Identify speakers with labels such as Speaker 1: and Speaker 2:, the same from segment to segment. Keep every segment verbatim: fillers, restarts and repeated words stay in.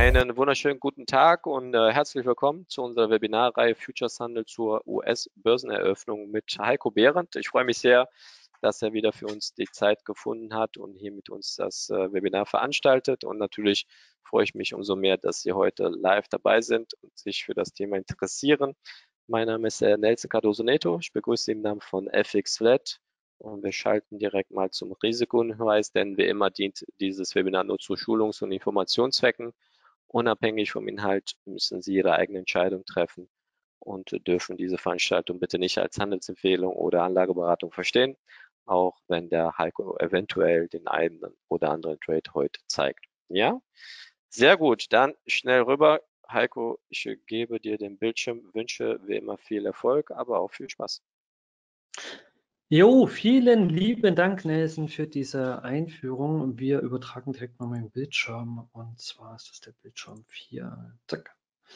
Speaker 1: Einen wunderschönen guten Tag und äh, herzlich willkommen zu unserer Webinarreihe Futureshandel zur U S-Börseneröffnung mit Heiko Behrendt. Ich freue mich sehr, dass er wieder für uns die Zeit gefunden hat und hier mit uns das äh, Webinar veranstaltet. Und natürlich freue ich mich umso mehr, dass Sie heute live dabei sind und sich für das Thema interessieren. Mein Name ist äh, Nelson Cardoso Neto. Ich begrüße Sie im Namen von F X Flat. Und wir schalten direkt mal zum Risikohinweis, denn wie immer dient dieses Webinar nur zu Schulungs- und Informationszwecken. Unabhängig vom Inhalt müssen Sie Ihre eigene Entscheidung treffen und dürfen diese Veranstaltung bitte nicht als Handelsempfehlung oder Anlageberatung verstehen, auch wenn der Heiko eventuell den einen oder anderen Trade heute zeigt. Ja, sehr gut. Dann schnell rüber. Heiko, ich gebe dir den Bildschirm, wünsche wie immer viel Erfolg, aber auch viel Spaß.
Speaker 2: Jo, vielen lieben Dank, Nelson, für diese Einführung. Wir übertragen direkt mal meinen Bildschirm und zwar ist das der Bildschirm vier. Zack.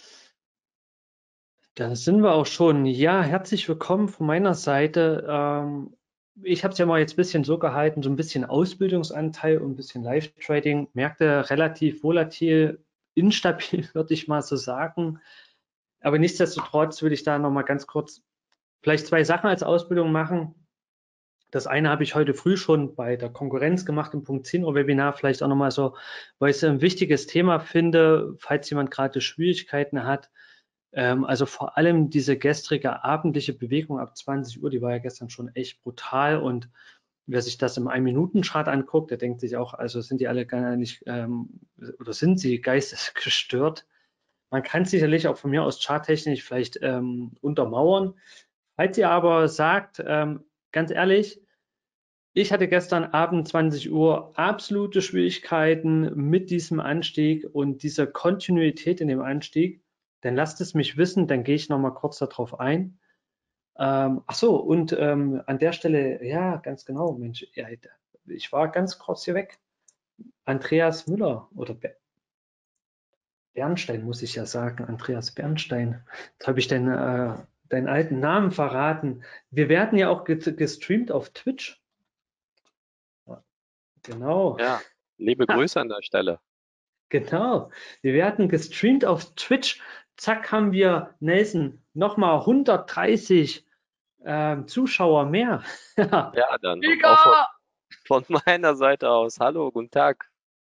Speaker 2: Da sind wir auch schon. Ja, herzlich willkommen von meiner Seite. Ähm, ich habe es ja mal jetzt ein bisschen so gehalten, so ein bisschen Ausbildungsanteil und ein bisschen Live-Trading. Märkte relativ volatil, instabil, würde ich mal so sagen. Aber nichtsdestotrotz würde ich da noch mal ganz kurz vielleicht zwei Sachen als Ausbildung machen. Das eine habe ich heute früh schon bei der Konkurrenz gemacht im Punkt zehn Uhr Webinar, vielleicht auch nochmal so, weil ich es ein wichtiges Thema finde, falls jemand gerade Schwierigkeiten hat. Ähm, also vor allem diese gestrige abendliche Bewegung ab zwanzig Uhr, die war ja gestern schon echt brutal und wer sich das im ein-Minuten-Chart anguckt, der denkt sich auch, also sind die alle gar nicht, ähm, oder sind sie geistesgestört? Man kann es sicherlich auch von mir aus charttechnisch vielleicht ähm, untermauern. Falls ihr aber sagt, ähm, ganz ehrlich, ich hatte gestern Abend zwanzig Uhr absolute Schwierigkeiten mit diesem Anstieg und dieser Kontinuität in dem Anstieg. Dann lasst es mich wissen, dann gehe ich noch mal kurz darauf ein. Ähm, ach so, und ähm, an der Stelle, ja, ganz genau, Mensch, ja, ich war ganz kurz hier weg. Andreas Müller oder Bernstein, muss ich ja sagen, Andreas Bernstein. Jetzt habe ich den, äh, deinen alten Namen verraten. Wir werden ja auch gestreamt auf Twitch. Genau.
Speaker 1: Ja, liebe Grüße an der Stelle.
Speaker 2: Genau. Wir werden gestreamt auf Twitch. Zack, haben wir, Nelson, nochmal hundertdreißig ähm, Zuschauer mehr.
Speaker 1: Ja, dann auch von,
Speaker 2: Mega!
Speaker 1: von meiner Seite aus. Hallo, guten Tag.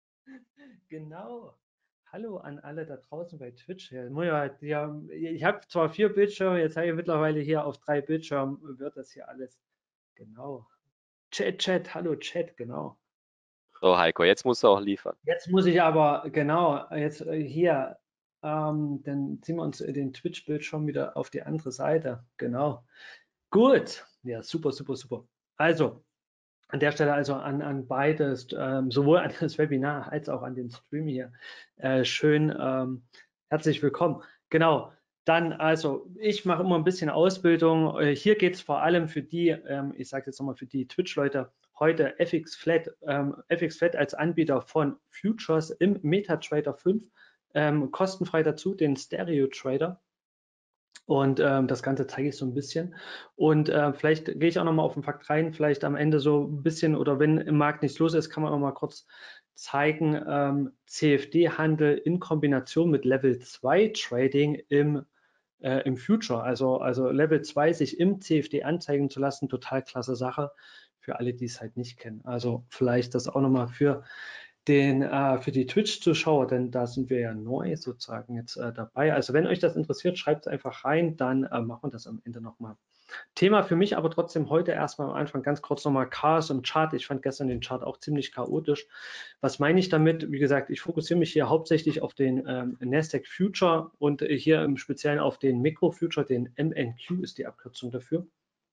Speaker 2: Genau. Hallo an alle da draußen bei Twitch. Ja, ja, ich habe zwar vier Bildschirme, jetzt habe ich mittlerweile hier auf drei Bildschirmen, wird das hier alles. Genau. Chat, Chat, hallo Chat, genau.
Speaker 1: So, Heiko, jetzt musst du auch liefern.
Speaker 2: Jetzt muss ich aber, genau, jetzt äh, hier, ähm, dann ziehen wir uns den Twitch-Bildschirm wieder auf die andere Seite. Genau. Gut. Ja, super, super, super. Also, an der Stelle also an, an beides, ähm, sowohl an das Webinar als auch an den Stream hier. Äh, schön, ähm, herzlich willkommen. Genau. Dann, also, ich mache immer ein bisschen Ausbildung. Äh, hier geht es vor allem für die, ähm, ich sage jetzt nochmal für die Twitch-Leute, heute F X Flat, ähm, F X Flat als Anbieter von Futures im MetaTrader fünf, ähm, kostenfrei dazu, den Stereo Trader. Und ähm, das Ganze zeige ich so ein bisschen. Und äh, vielleicht gehe ich auch noch mal auf den Fakt rein, vielleicht am Ende so ein bisschen, oder wenn im Markt nichts los ist, kann man auch mal kurz zeigen, ähm, C F D-Handel in Kombination mit Level zwei Trading im, äh, im Future. Also, also Level zwei sich im C F D anzeigen zu lassen, total klasse Sache für alle, die es halt nicht kennen. Also vielleicht das auch noch mal für den äh, für die Twitch-Zuschauer, denn da sind wir ja neu sozusagen jetzt äh, dabei. Also wenn euch das interessiert, schreibt es einfach rein, dann äh, machen wir das am Ende nochmal. Thema für mich aber trotzdem heute erstmal am Anfang ganz kurz nochmal Chaos im Chart. Ich fand gestern den Chart auch ziemlich chaotisch. Was meine ich damit? Wie gesagt, ich fokussiere mich hier hauptsächlich auf den ähm, Nasdaq Future und äh, hier im Speziellen auf den Micro Future, den M N Q ist die Abkürzung dafür.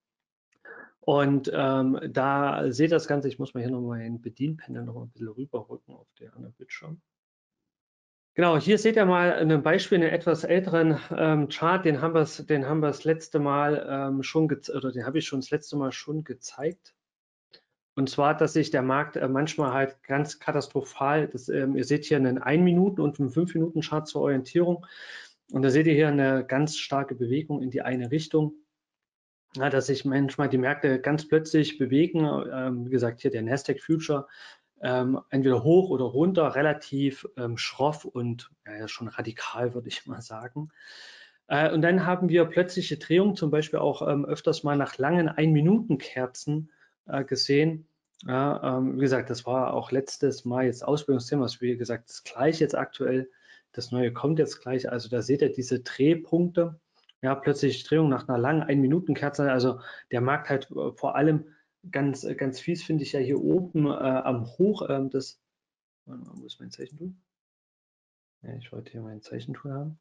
Speaker 2: Und ähm, da seht ihr das Ganze, ich muss mal hier nochmal ein Bedienpanel noch ein bisschen rüberrücken auf den anderen Bildschirm. Genau, hier seht ihr mal ein Beispiel, einen etwas älteren ähm, Chart, den haben wir den haben wir das letzte Mal ähm, schon oder den habe ich schon das letzte Mal schon gezeigt. Und zwar, dass sich der Markt äh, manchmal halt ganz katastrophal, das, ähm, ihr seht hier einen ein Minuten und einen fünf Minuten Chart zur Orientierung. Und da seht ihr hier eine ganz starke Bewegung in die eine Richtung. Ja, dass sich manchmal die Märkte ganz plötzlich bewegen. Ähm, wie gesagt, hier der Nasdaq Future ähm, entweder hoch oder runter, relativ ähm, schroff und ja, schon radikal, würde ich mal sagen. Äh, und dann haben wir plötzliche Drehungen, zum Beispiel auch ähm, öfters mal nach langen Ein-Minuten-Kerzen äh, gesehen. Ja, ähm, wie gesagt, das war auch letztes Mal jetzt Ausbildungsthema, was wie gesagt, das gleiche jetzt aktuell, das neue kommt jetzt gleich. Also da seht ihr diese Drehpunkte, ja, plötzlich Drehung nach einer langen Ein-Minuten-Kerze. Also der Markt halt äh, vor allem ganz, ganz fies finde ich ja hier oben äh, am Hoch, ähm, das, warte mal, wo ist mein Zeichentool? Ja, ich wollte hier mein Zeichentool haben.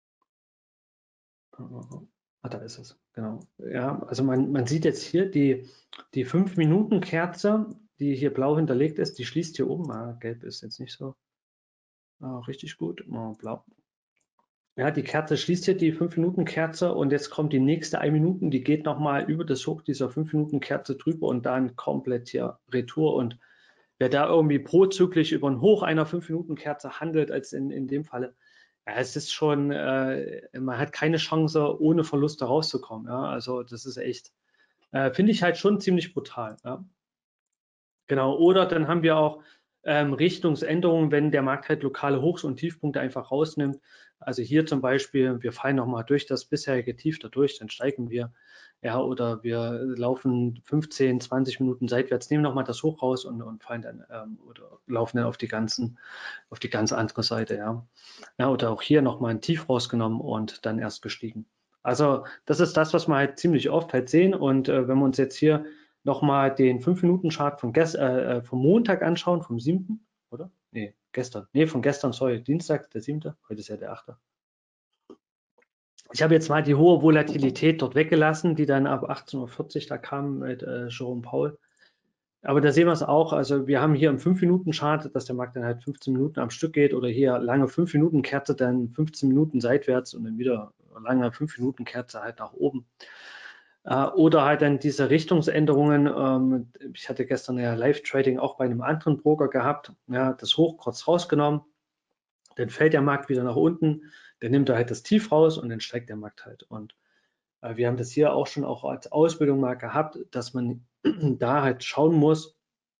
Speaker 2: Ah, da ist es, genau. Ja, also man, man sieht jetzt hier die, die fünf Minuten Kerze, die hier blau hinterlegt ist, die schließt hier oben. Ah, gelb ist jetzt nicht so ah, richtig gut. Oh, blau. Ja, die Kerze schließt hier die fünf Minuten Kerze und jetzt kommt die nächste ein Minuten, die geht nochmal über das Hoch dieser fünf Minuten Kerze drüber und dann komplett hier Retour. Und wer da irgendwie prozyklisch über ein Hoch einer fünf Minuten Kerze handelt, als in, in dem Falle, ja, es ist schon, äh, man hat keine Chance, ohne Verluste rauszukommen. Ja? Also das ist echt, äh, finde ich halt schon ziemlich brutal. Ja? Genau, oder dann haben wir auch ähm, Richtungsänderungen, wenn der Markt halt lokale Hochs- und Tiefpunkte einfach rausnimmt. Also hier zum Beispiel, wir fallen nochmal durch das bisherige Tief da durch, dann steigen wir. Ja, oder wir laufen fünfzehn, zwanzig Minuten seitwärts, nehmen nochmal das Hoch raus und, und fallen dann ähm, oder laufen dann auf die ganzen, auf die ganz andere Seite, ja. Ja, oder auch hier nochmal ein Tief rausgenommen und dann erst gestiegen. Also das ist das, was wir halt ziemlich oft halt sehen. Und äh, wenn wir uns jetzt hier nochmal den fünf Minuten Chart von gest, äh, vom Montag anschauen, vom siebten oder? Nee, gestern. Nee, von gestern, sorry, Dienstag, der siebte Heute ist ja der achte Ich habe jetzt mal die hohe Volatilität dort weggelassen, die dann ab achtzehn Uhr vierzig da kam mit äh, Jerome Powell. Aber da sehen wir es auch. Also wir haben hier im fünf Minuten Chart, dass der Markt dann halt fünfzehn Minuten am Stück geht oder hier lange fünf Minuten Kerze, dann fünfzehn Minuten seitwärts und dann wieder lange fünf Minuten Kerze halt nach oben. Äh, oder halt dann diese Richtungsänderungen. Ähm, ich hatte gestern ja Live-Trading auch bei einem anderen Broker gehabt. Ja, das Hoch kurz rausgenommen, dann fällt der Markt wieder nach unten, dann nimmt er halt das Tief raus und dann steigt der Markt halt. Und äh, wir haben das hier auch schon auch als Ausbildung mal gehabt, dass man da halt schauen muss.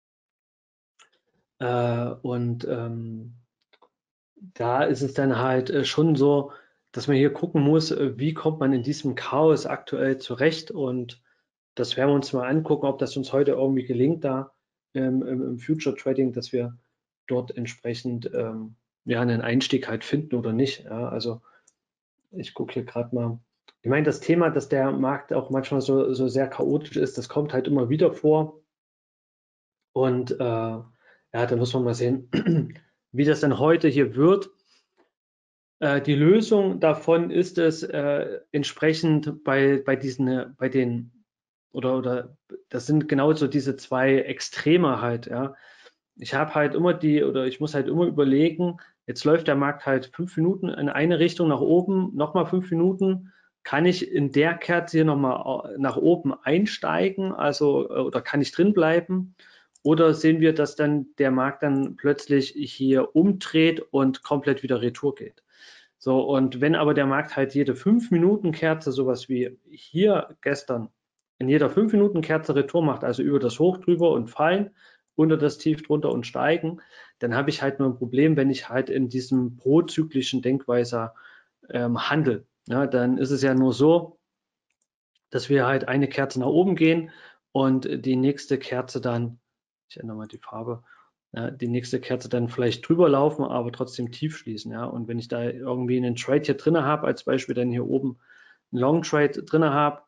Speaker 2: Äh, und ähm, da ist es dann halt äh, schon so, dass man hier gucken muss, äh, wie kommt man in diesem Chaos aktuell zurecht. Und das werden wir uns mal angucken, ob das uns heute irgendwie gelingt, da ähm, im, im Future Trading, dass wir dort entsprechend ähm, ja, einen Einstieg halt finden oder nicht. Ja, also ich gucke hier gerade mal. Ich meine, das Thema, dass der Markt auch manchmal so, so sehr chaotisch ist, das kommt halt immer wieder vor. Und äh, ja, da muss man mal sehen, wie das dann heute hier wird. Äh, die Lösung davon ist es äh, entsprechend bei, bei diesen, äh, bei den, oder, oder das sind genauso diese zwei Extreme halt, ja. Ich habe halt immer die, oder ich muss halt immer überlegen, jetzt läuft der Markt halt fünf Minuten in eine Richtung nach oben, nochmal fünf Minuten. Kann ich in der Kerze hier nochmal nach oben einsteigen, also oder kann ich drin bleiben? Oder sehen wir, dass dann der Markt dann plötzlich hier umdreht und komplett wieder retour geht? So, und wenn aber der Markt halt jede fünf Minuten Kerze, sowas wie hier gestern, in jeder fünf Minuten Kerze Retour macht, also über das Hoch drüber und fallen, unter das Tief drunter und steigen, dann habe ich halt nur ein Problem, wenn ich halt in diesem prozyklischen Denkweise ähm, handle. Ja, dann ist es ja nur so, dass wir halt eine Kerze nach oben gehen und die nächste Kerze dann, ich ändere mal die Farbe, ja, die nächste Kerze dann vielleicht drüber laufen, aber trotzdem tief schließen. Ja. Und wenn ich da irgendwie einen Trade hier drin habe, als Beispiel dann hier oben einen Long Trade drin habe,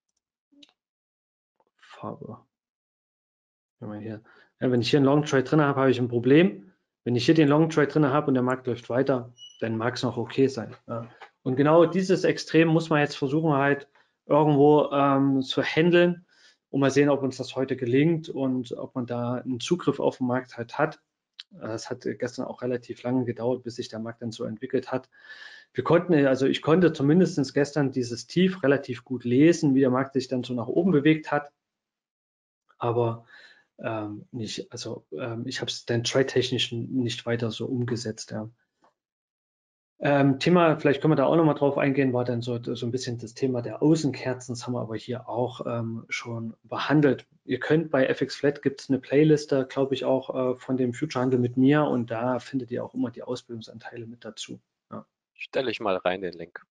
Speaker 2: Farbe, wenn, hier, ja, wenn ich hier einen Long Trade drin habe, habe ich ein Problem. Wenn ich hier den Long Trade drin habe und der Markt läuft weiter, dann mag es noch okay sein. Ja. Und genau dieses Extrem muss man jetzt versuchen halt irgendwo ähm, zu handeln und mal sehen, ob uns das heute gelingt und ob man da einen Zugriff auf den Markt halt hat. Es hat gestern auch relativ lange gedauert, bis sich der Markt dann so entwickelt hat. Wir konnten, also ich konnte zumindest gestern dieses Tief relativ gut lesen, wie der Markt sich dann so nach oben bewegt hat. Aber ähm, nicht, also ähm, ich habe es dann trade-technisch nicht weiter so umgesetzt. Ja. Ähm, Thema, vielleicht können wir da auch nochmal drauf eingehen, war dann so, so ein bisschen das Thema der Außenkerzen. Das haben wir aber hier auch ähm, schon behandelt. Ihr könnt bei F X Flat, gibt es eine Playliste, glaube ich, auch äh, von dem Future-Handel mit mir, und da findet ihr auch immer die Ausbildungsanteile mit dazu. Ja.
Speaker 1: Stelle ich mal rein den Link.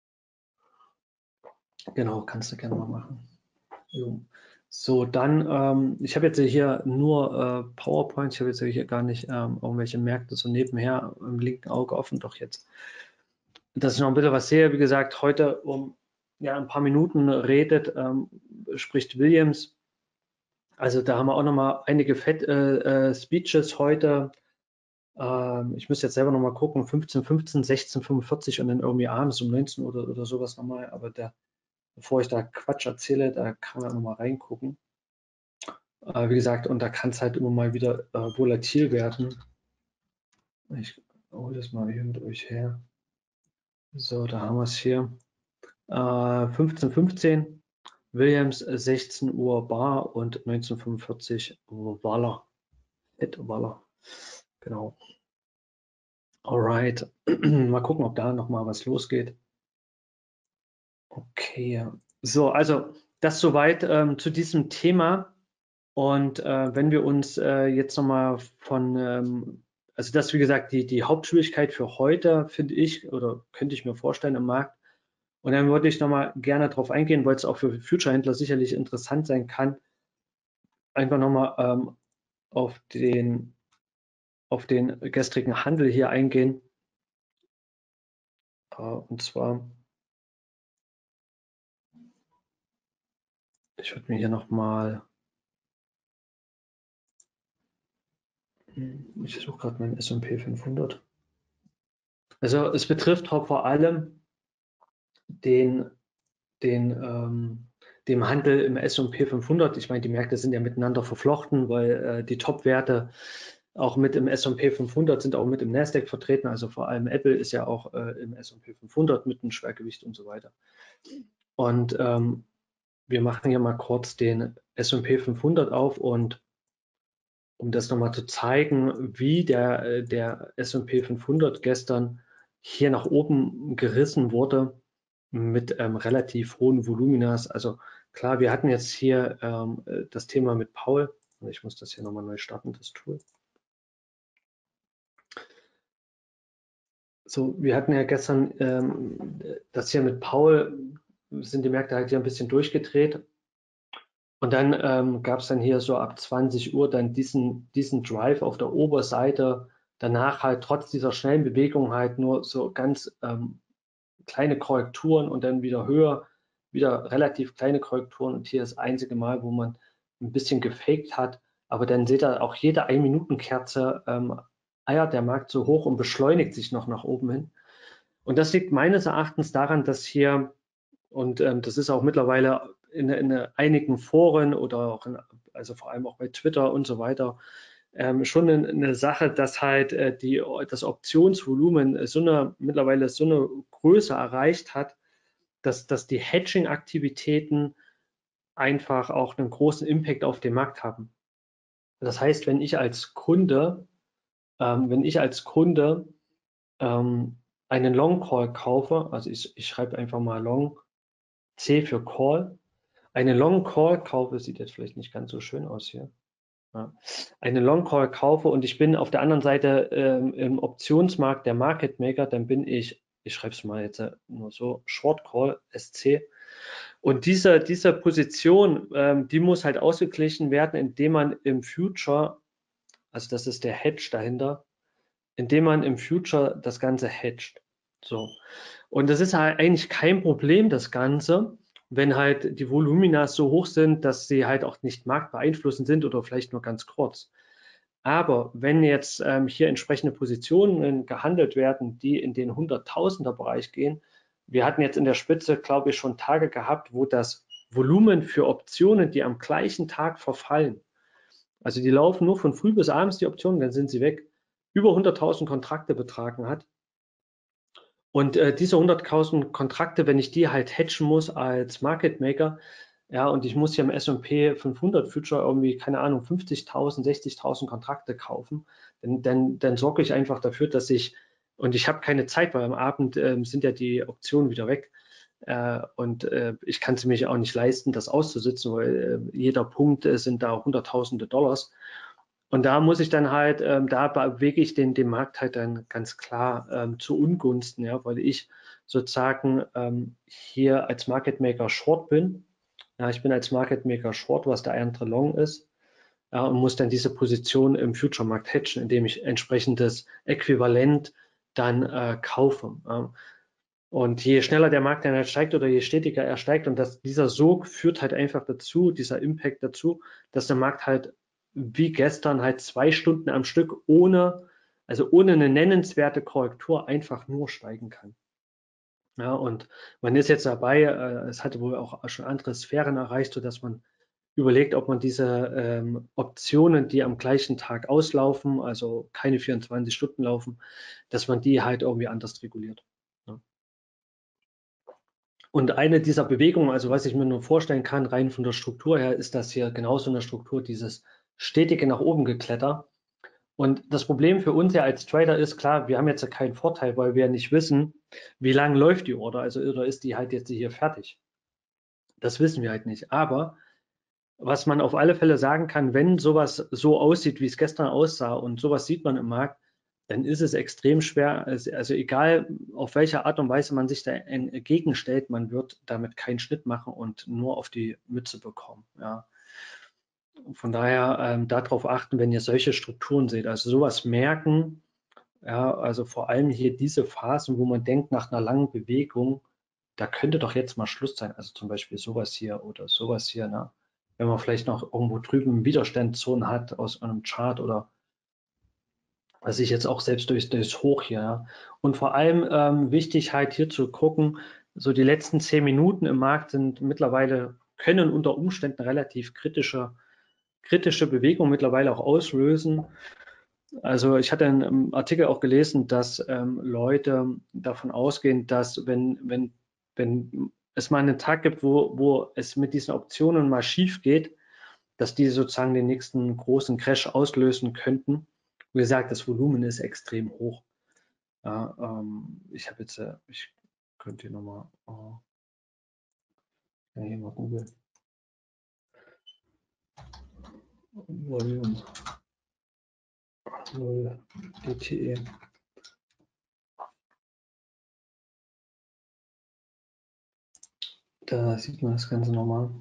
Speaker 2: Genau, kannst du gerne mal machen. Jo. So, dann, ähm, ich habe jetzt hier nur äh, PowerPoint, ich habe jetzt hier gar nicht ähm, irgendwelche Märkte so nebenher im linken Auge offen, doch jetzt, dass ich noch ein bisschen was sehe. Wie gesagt, heute um ja, ein paar Minuten redet, ähm, spricht Williams. Also da haben wir auch noch mal einige Fed, äh, äh, Speeches heute. Ähm, ich müsste jetzt selber noch mal gucken, fünfzehn fünfzehn, sechzehn fünfundvierzig und dann irgendwie abends um neunzehn Uhr oder, oder sowas nochmal. Aber der, bevor ich da Quatsch erzähle, da kann man noch mal reingucken. Äh, wie gesagt, und da kann es halt immer mal wieder äh, volatil werden. Ich hole das mal hier mit euch her. So, da haben wir es hier. Äh, fünfzehn fünfzehn, Williams sechzehn Uhr Bar und neunzehn fünfundvierzig Waller. Ed Waller. Genau. Alright. Mal gucken, ob da nochmal was losgeht. Okay. So, also das soweit ähm, zu diesem Thema. Und äh, wenn wir uns äh, jetzt nochmal von, ähm, also das, wie gesagt, die, die Hauptschwierigkeit für heute, finde ich, oder könnte ich mir vorstellen im Markt. Und dann würde ich nochmal gerne darauf eingehen, weil es auch für Future-Händler sicherlich interessant sein kann, einfach nochmal ähm, auf den, auf den gestrigen Handel hier eingehen. Äh, und zwar, ich würde mir hier nochmal, ich suche gerade meinen S und P fünfhundert. Also es betrifft vor allem den, den, ähm, dem Handel im S und P fünfhundert. Ich meine, die Märkte sind ja miteinander verflochten, weil äh, die Top-Werte auch mit im S und P fünfhundert sind, auch mit im Nasdaq vertreten. Also vor allem Apple ist ja auch äh, im S und P fünfhundert mit einem Schwergewicht und so weiter. Und ähm, wir machen hier mal kurz den S und P fünfhundert auf, und um das nochmal zu zeigen, wie der, der S und P fünfhundert gestern hier nach oben gerissen wurde mit ähm, relativ hohen Voluminas. Also klar, wir hatten jetzt hier ähm, das Thema mit Paul. Ich muss das hier nochmal neu starten, das Tool. So, wir hatten ja gestern ähm, das hier mit Paul, sind die Märkte halt hier ein bisschen durchgedreht. Und dann ähm, gab es dann hier so ab zwanzig Uhr dann diesen, diesen Drive auf der Oberseite. Danach halt trotz dieser schnellen Bewegung halt nur so ganz ähm, kleine Korrekturen und dann wieder höher, wieder relativ kleine Korrekturen. Und hier ist das einzige Mal, wo man ein bisschen gefaked hat. Aber dann seht ihr auch jede ein-Minuten-Kerze ähm, eiert der Markt so hoch und beschleunigt sich noch nach oben hin. Und das liegt meines Erachtens daran, dass hier, und ähm, das ist auch mittlerweile in, in einigen Foren oder auch in, also vor allem auch bei Twitter und so weiter, ähm, schon eine, eine Sache, dass halt äh, die, das Optionsvolumen so eine, mittlerweile so eine Größe erreicht hat, dass, dass die Hedging-Aktivitäten einfach auch einen großen Impact auf den Markt haben. Das heißt, wenn ich als Kunde, ähm, wenn ich als Kunde ähm, einen Long Call kaufe, also ich, ich schreibe einfach mal Long, C für Call, eine Long Call kaufe, sieht jetzt vielleicht nicht ganz so schön aus hier, ja, eine Long Call kaufe und ich bin auf der anderen Seite ähm, im Optionsmarkt der Market Maker, dann bin ich, ich schreibe es mal jetzt nur so, Short Call, S C. Und diese, diese Position, ähm, die muss halt ausgeglichen werden, indem man im Future, also das ist der Hedge dahinter, indem man im Future das Ganze hedgt. So. Und das ist halt eigentlich kein Problem, das Ganze, wenn halt die Volumina so hoch sind, dass sie halt auch nicht marktbeeinflussend sind oder vielleicht nur ganz kurz. Aber wenn jetzt ähm, hier entsprechende Positionen gehandelt werden, die in den hunderttausender Bereich gehen, wir hatten jetzt in der Spitze, glaube ich, schon Tage gehabt, wo das Volumen für Optionen, die am gleichen Tag verfallen, also die laufen nur von früh bis abends, die Optionen, dann sind sie weg, über hunderttausend Kontrakte betragen hat. Und äh, diese hunderttausend Kontrakte, wenn ich die halt hedgen muss als Market Maker, ja, und ich muss hier im S und P fünfhundert Future irgendwie, keine Ahnung, fünfzigtausend, sechzigtausend Kontrakte kaufen, dann, dann, dann sorge ich einfach dafür, dass ich Und ich habe keine Zeit, weil am Abend äh, sind ja die Optionen wieder weg. Äh, und äh, ich kann es mir auch nicht leisten, das auszusitzen, weil äh, jeder Punkt äh, sind da hunderttausende Dollars. Und da muss ich dann halt, ähm, da bewege ich den, den Markt halt dann ganz klar ähm, zu Ungunsten, ja, weil ich sozusagen ähm, hier als Market Maker Short bin. Ja, ich bin als Market Maker Short, was der andere Long ist, ja, und muss dann diese Position im Future-Markt hedgen, indem ich entsprechendes Äquivalent dann äh, kaufe. Ja. Und je schneller der Markt dann halt steigt oder je stetiger er steigt, und das, dieser Sog führt halt einfach dazu, dieser Impact dazu, dass der Markt halt wie gestern halt zwei Stunden am Stück ohne, also ohne eine nennenswerte Korrektur einfach nur steigen kann. Ja, und man ist jetzt dabei, äh, es hatte wohl auch schon andere Sphären erreicht, sodass man überlegt, ob man diese ähm, Optionen, die am gleichen Tag auslaufen, also keine vierundzwanzig Stunden laufen, dass man die halt irgendwie anders reguliert. Ja. Und eine dieser Bewegungen, also was ich mir nur vorstellen kann, rein von der Struktur her, ist das hier genauso eine Struktur, dieses stetige nach oben gekletter. Und das Problem für uns ja als Trader ist, klar, wir haben jetzt ja keinen Vorteil, weil wir nicht wissen, wie lange läuft die Order, also oder ist die halt jetzt hier fertig. Das wissen wir halt nicht. Aber was man auf alle Fälle sagen kann, wenn sowas so aussieht, wie es gestern aussah und sowas sieht man im Markt, dann ist es extrem schwer, also, also egal auf welche Art und Weise man sich da entgegenstellt, man wird damit keinen Schnitt machen und nur auf die Mütze bekommen. Ja. Von daher ähm, darauf achten, wenn ihr solche Strukturen seht, also sowas merken, ja, also vor allem hier diese Phasen, wo man denkt, nach einer langen Bewegung, da könnte doch jetzt mal Schluss sein, also zum Beispiel sowas hier oder sowas hier, ne? Wenn man vielleicht noch irgendwo drüben Widerstandszonen hat aus einem Chart oder was ich jetzt auch selbst durch das Hoch hier. Ja. Und vor allem ähm, wichtig halt hier zu gucken, so die letzten zehn Minuten im Markt sind mittlerweile, können unter Umständen relativ kritische, kritische Bewegungen mittlerweile auch auslösen. Also ich hatte einen Artikel auch gelesen, dass ähm, Leute davon ausgehen, dass wenn, wenn, wenn es mal einen Tag gibt, wo, wo es mit diesen Optionen mal schief geht, dass die sozusagen den nächsten großen Crash auslösen könnten. Wie gesagt, das Volumen ist extrem hoch. Ja, ähm, ich habe jetzt, äh, ich könnte hier nochmal, oh, ja, hier mal Google. Volume null D T E. Da sieht man das Ganze nochmal.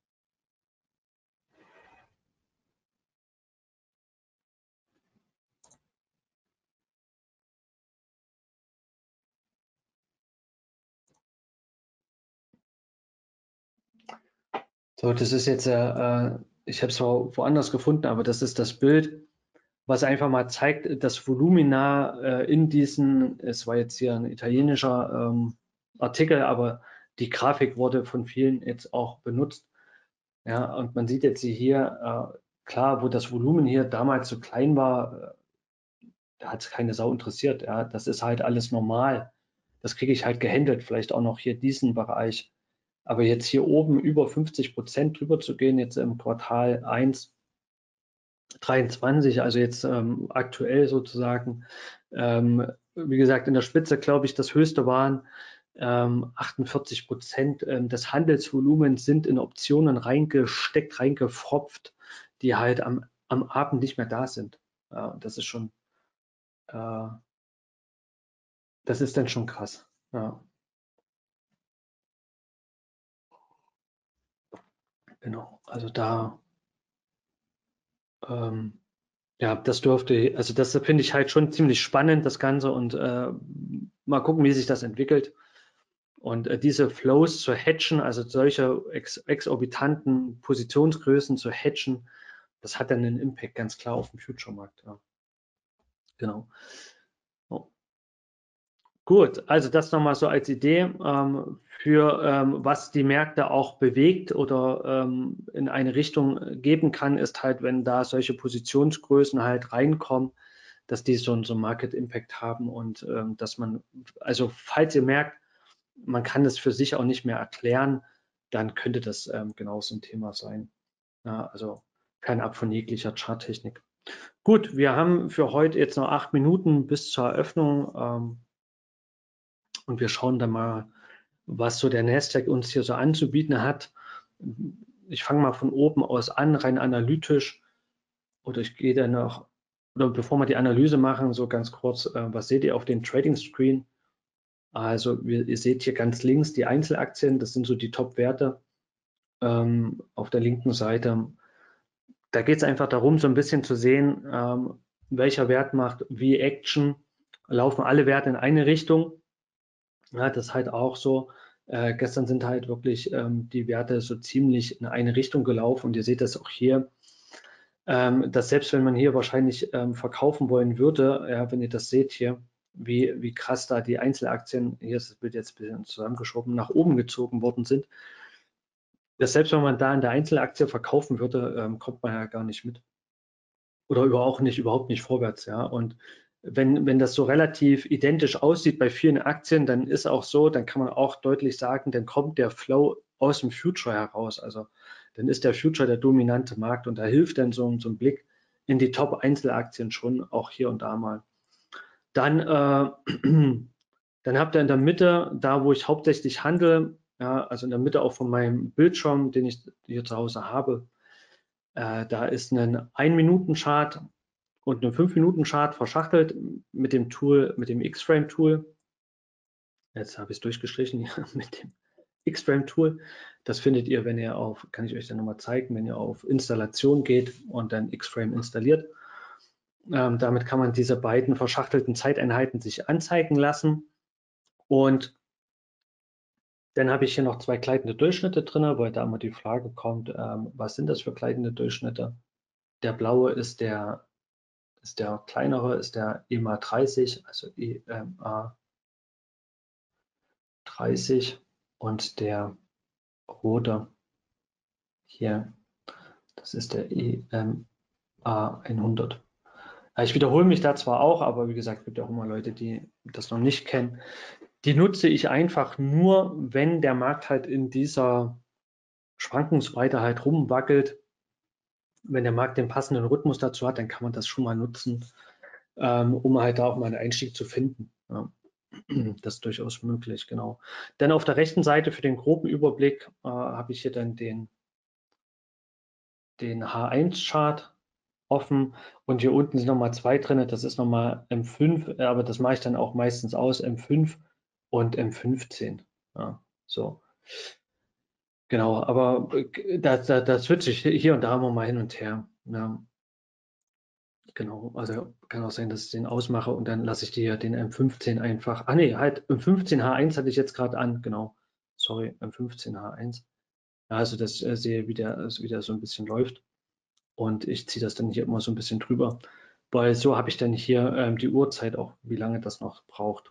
Speaker 2: So, das ist jetzt, äh, ich habe es woanders gefunden, aber das ist das Bild, was einfach mal zeigt, das Volumina äh, in diesen, es war jetzt hier ein italienischer ähm, Artikel, aber die Grafik wurde von vielen jetzt auch benutzt. Ja, und man sieht jetzt hier, äh, klar, wo das Volumen hier damals so klein war, äh, da hat es keine Sau interessiert. Ja, das ist halt alles normal. Das kriege ich halt gehandelt, vielleicht auch noch hier diesen Bereich. Aber jetzt hier oben über fünfzig Prozent drüber zu gehen, jetzt im Quartal eins dreiundzwanzig, also jetzt ähm, aktuell sozusagen, ähm, wie gesagt, in der Spitze, glaube ich, das höchste waren ähm, achtundvierzig Prozent ähm, des Handelsvolumens sind in Optionen reingesteckt, reingefropft, die halt am, am Abend nicht mehr da sind. Ja, das ist schon, äh, das ist dann schon krass. Ja, genau. Also da, ähm, ja, das dürfte, also das finde ich halt schon ziemlich spannend, das Ganze, und äh, mal gucken, wie sich das entwickelt. Und äh, diese Flows zu hedgen, also solche ex exorbitanten Positionsgrößen zu hedgen, das hat dann einen Impact ganz klar auf den Future-Markt. Ja. Genau. Oh. Gut, also das nochmal so als Idee ähm, für ähm, was die Märkte auch bewegt oder ähm, in eine Richtung geben kann, ist halt, wenn da solche Positionsgrößen halt reinkommen, dass die so, so einen Market Impact haben und ähm, dass man, also falls ihr merkt, man kann das für sich auch nicht mehr erklären, dann könnte das ähm, genauso ein Thema sein. Ja, also fernab von jeglicher Charttechnik. Gut, wir haben für heute jetzt noch acht Minuten bis zur Eröffnung ähm, und wir schauen dann mal, was so der Nasdaq uns hier so anzubieten hat. Ich fange mal von oben aus an, rein analytisch, oder ich gehe dann noch, oder bevor wir die Analyse machen, so ganz kurz, äh, was seht ihr auf dem Trading Screen? Also wir, ihr seht hier ganz links die Einzelaktien, das sind so die Top-Werte ähm, auf der linken Seite. Da geht es einfach darum, so ein bisschen zu sehen, ähm, welcher Wert macht wie Action, laufen alle Werte in eine Richtung. Ja, das ist halt auch so. Äh, gestern sind halt wirklich ähm, die Werte so ziemlich in eine Richtung gelaufen und ihr seht das auch hier, ähm, dass selbst wenn man hier wahrscheinlich ähm, verkaufen wollen würde, ja, wenn ihr das seht hier, wie, wie krass da die Einzelaktien, hier ist das Bild jetzt ein bisschen zusammengeschoben, nach oben gezogen worden sind, dass selbst wenn man da in der Einzelaktie verkaufen würde, ähm, kommt man ja gar nicht mit. Oder über auch nicht, überhaupt nicht vorwärts, ja. Und wenn, wenn das so relativ identisch aussieht bei vielen Aktien, dann ist auch so, dann kann man auch deutlich sagen, dann kommt der Flow aus dem Future heraus. Also dann ist der Future der dominante Markt und da hilft dann so, so ein Blick in die Top-Einzelaktien schon, auch hier und da mal. Dann, äh, dann habt ihr in der Mitte, da wo ich hauptsächlich handle, ja, also in der Mitte auch von meinem Bildschirm, den ich hier zu Hause habe, äh, da ist ein ein-Minuten-Chart und einen fünf Minuten Chart verschachtelt mit dem Tool, mit dem X-Frame-Tool. Jetzt habe ich es durchgestrichen ja, mit dem X-Frame-Tool. Das findet ihr, wenn ihr auf, kann ich euch dann nochmal zeigen, wenn ihr auf Installation geht und dann X-Frame installiert. Ähm, damit kann man diese beiden verschachtelten Zeiteinheiten sich anzeigen lassen. Und dann habe ich hier noch zwei gleitende Durchschnitte drin, weil da immer die Frage kommt, ähm, was sind das für gleitende Durchschnitte? Der blaue ist der, ist der kleinere, ist der E M A dreißig, also E M A dreißig und der rote hier, das ist der E M A hundert. Ich wiederhole mich da zwar auch, aber wie gesagt, es gibt auch immer Leute, die das noch nicht kennen. Die nutze ich einfach nur, wenn der Markt halt in dieser Schwankungsbreite halt rumwackelt. Wenn der Markt den passenden Rhythmus dazu hat, dann kann man das schon mal nutzen, ähm, um halt da auch mal einen Einstieg zu finden. Ja. Das ist durchaus möglich, genau. Dann auf der rechten Seite für den groben Überblick äh, habe ich hier dann den, den H eins Chart offen und hier unten sind nochmal zwei drin. Das ist nochmal M fünf, aber das mache ich dann auch meistens aus, M fünf und M fünfzehn. Ja, so. Genau, aber da, da, da switche ich hier und da immer mal hin und her. Ja. Genau, also kann auch sein, dass ich den ausmache und dann lasse ich dir den M fünfzehn einfach. Ah nee, halt M fünfzehn H eins hatte ich jetzt gerade an, genau. Sorry, M fünfzehn H eins. Ja, also das äh, sehe, wie der, also wie der so ein bisschen läuft. Und ich ziehe das dann hier immer so ein bisschen drüber, weil so habe ich dann hier ähm, die Uhrzeit auch, wie lange das noch braucht.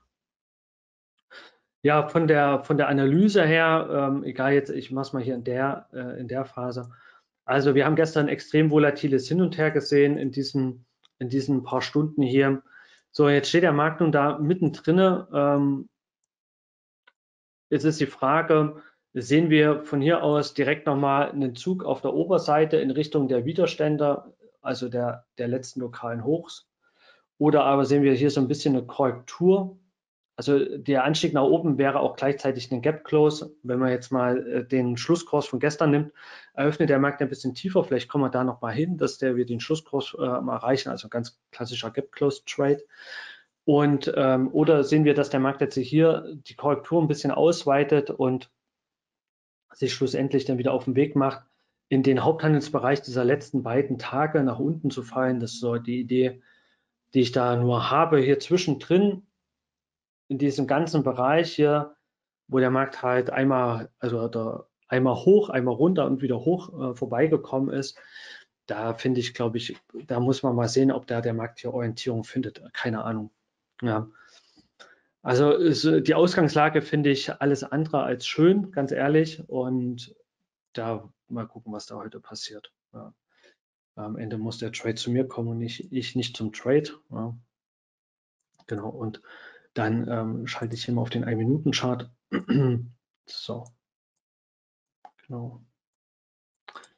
Speaker 2: Ja, von der, von der Analyse her, ähm, egal jetzt, ich mache es mal hier in der, äh, in der Phase. Also wir haben gestern extrem volatiles Hin und Her gesehen in diesen, in diesen paar Stunden hier. So, jetzt steht der Markt nun da mittendrin. Ähm, jetzt ist die Frage, sehen wir von hier aus direkt nochmal einen Zug auf der Oberseite in Richtung der Widerstände, also der, der letzten lokalen Hochs? Oder aber sehen wir hier so ein bisschen eine Korrektur? Also der Anstieg nach oben wäre auch gleichzeitig ein Gap Close. Wenn man jetzt mal äh, den Schlusskurs von gestern nimmt, eröffnet der Markt ein bisschen tiefer. Vielleicht kommen wir da noch mal hin, dass der wir den Schlusskurs äh, mal erreichen. Also ein ganz klassischer Gap Close Trade. Und ähm, oder sehen wir, dass der Markt jetzt hier die Korrektur ein bisschen ausweitet und sich schlussendlich dann wieder auf den Weg macht, in den Haupthandelsbereich dieser letzten beiden Tage nach unten zu fallen. Das ist so die Idee, die ich da nur habe. Hier zwischendrin in diesem ganzen Bereich hier, wo der Markt halt einmal, also der, einmal hoch, einmal runter und wieder hoch äh, vorbeigekommen ist, da finde ich, glaube ich, da muss man mal sehen, ob da der Markt hier Orientierung findet. Keine Ahnung. Ja. Also ist, die Ausgangslage finde ich alles andere als schön, ganz ehrlich. Und da mal gucken, was da heute passiert. Ja. Am Ende muss der Trade zu mir kommen und nicht, ich nicht zum Trade. Ja. Genau. Und dann ähm, schalte ich hier mal auf den ein-Minuten-Chart. So, genau.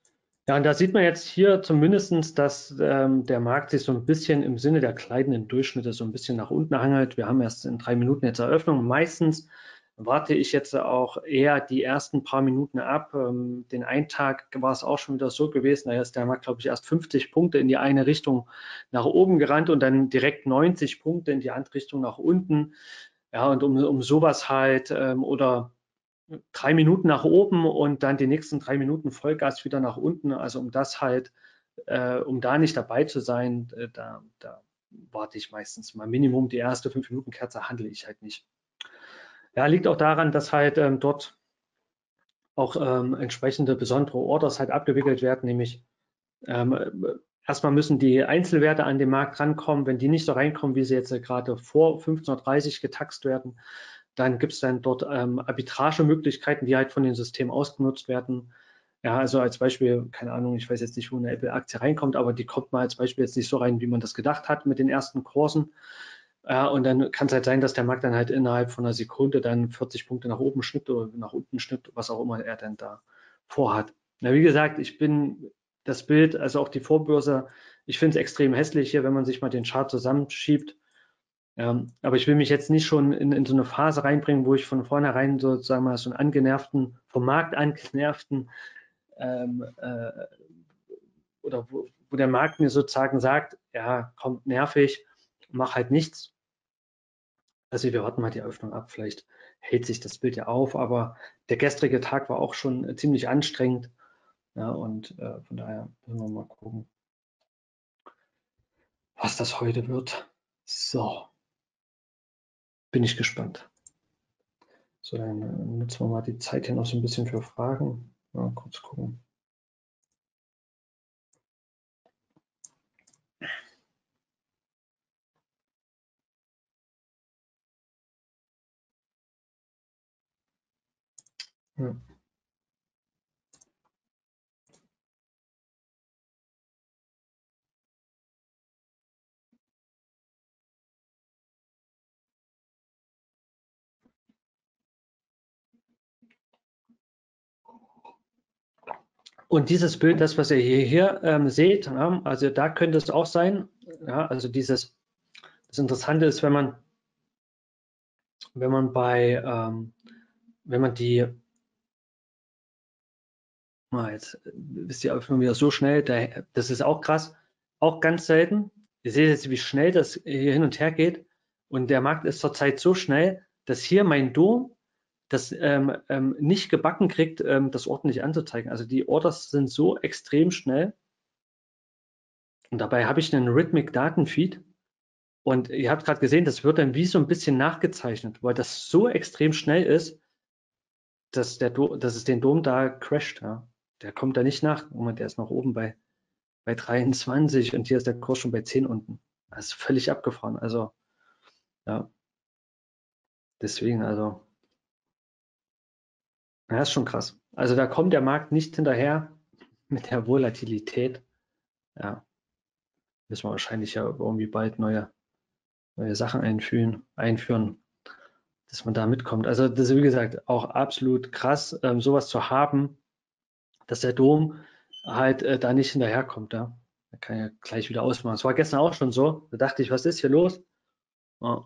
Speaker 2: Ja, und da sieht man jetzt hier zumindest, dass ähm, der Markt sich so ein bisschen im Sinne der gleitenden Durchschnitte so ein bisschen nach unten hangelt. Wir haben erst in drei Minuten jetzt Eröffnung. Meistens warte ich jetzt auch eher die ersten paar Minuten ab. Ähm, den einen Tag war es auch schon wieder so gewesen, da ist der Markt, glaube ich, erst fünfzig Punkte in die eine Richtung nach oben gerannt und dann direkt neunzig Punkte in die andere Richtung nach unten. Ja, und um, um sowas halt ähm, oder drei Minuten nach oben und dann die nächsten drei Minuten Vollgas wieder nach unten. Also um das halt, äh, um da nicht dabei zu sein, äh, da, da warte ich meistens mal. Minimum die erste fünf Minuten Kerze handle ich halt nicht. Ja, liegt auch daran, dass halt ähm, dort auch ähm, entsprechende besondere Orders halt abgewickelt werden, nämlich ähm, erstmal müssen die Einzelwerte an den Markt rankommen. Wenn die nicht so reinkommen, wie sie jetzt äh, gerade vor fünfzehn Uhr dreißig getaxt werden, dann gibt es dann dort ähm, Arbitragemöglichkeiten, die halt von dem System ausgenutzt werden. Ja, also als Beispiel, keine Ahnung, ich weiß jetzt nicht, wo eine Apple-Aktie reinkommt, aber die kommt mal als Beispiel jetzt nicht so rein, wie man das gedacht hat mit den ersten Kursen. Ja, und dann kann es halt sein, dass der Markt dann halt innerhalb von einer Sekunde dann vierzig Punkte nach oben schnippt oder nach unten schnippt, was auch immer er dann da vorhat. Na, wie gesagt, ich bin das Bild, also auch die Vorbörse, ich finde es extrem hässlich hier, wenn man sich mal den Chart zusammenschiebt. Ähm, aber ich will mich jetzt nicht schon in, in so eine Phase reinbringen, wo ich von vornherein sozusagen mal so einen angenervten, vom Markt angenervten ähm, äh, oder wo, wo der Markt mir sozusagen sagt, ja, kommt nervig, mach halt nichts. Also wir warten mal die Eröffnung ab, vielleicht hält sich das Bild ja auf, aber der gestrige Tag war auch schon ziemlich anstrengend. Ja, und äh, von daher müssen wir mal gucken, was das heute wird. So, bin ich gespannt. So, dann äh, nutzen wir mal die Zeit hier noch so ein bisschen für Fragen. Mal kurz gucken. Ja. Und dieses Bild, das, was ihr hier, hier ähm, seht, ja, also da könnte es auch sein, ja, also dieses, das Interessante ist, wenn man, wenn man bei, ähm, wenn man die, ah, jetzt ist die Öffnung wieder so schnell, da, das ist auch krass, auch ganz selten. Ihr seht jetzt, wie schnell das hier hin und her geht und der Markt ist zurzeit so schnell, dass hier mein Dom das ähm, ähm, nicht gebacken kriegt, ähm, das ordentlich anzuzeigen. Also die Orders sind so extrem schnell und dabei habe ich einen Rhythmic Datenfeed. Und ihr habt gerade gesehen, das wird dann wie so ein bisschen nachgezeichnet, weil das so extrem schnell ist, dass, der Do dass es den Dom da crasht. Ja. Der kommt da nicht nach. Moment, der ist noch oben bei, bei dreiundzwanzig und hier ist der Kurs schon bei zehn unten. Das ist völlig abgefahren. Also, ja, deswegen, also, ja, ist schon krass. Also da kommt der Markt nicht hinterher mit der Volatilität. Ja, müssen wir wahrscheinlich ja irgendwie bald neue, neue Sachen einführen, einführen, dass man da mitkommt. Also das ist, wie gesagt, auch absolut krass, ähm, sowas zu haben, dass der Dom halt äh, da nicht hinterherkommt. Ja. Da kann ja gleich wieder ausmachen. Es war gestern auch schon so. Da dachte ich, was ist hier los? Ja,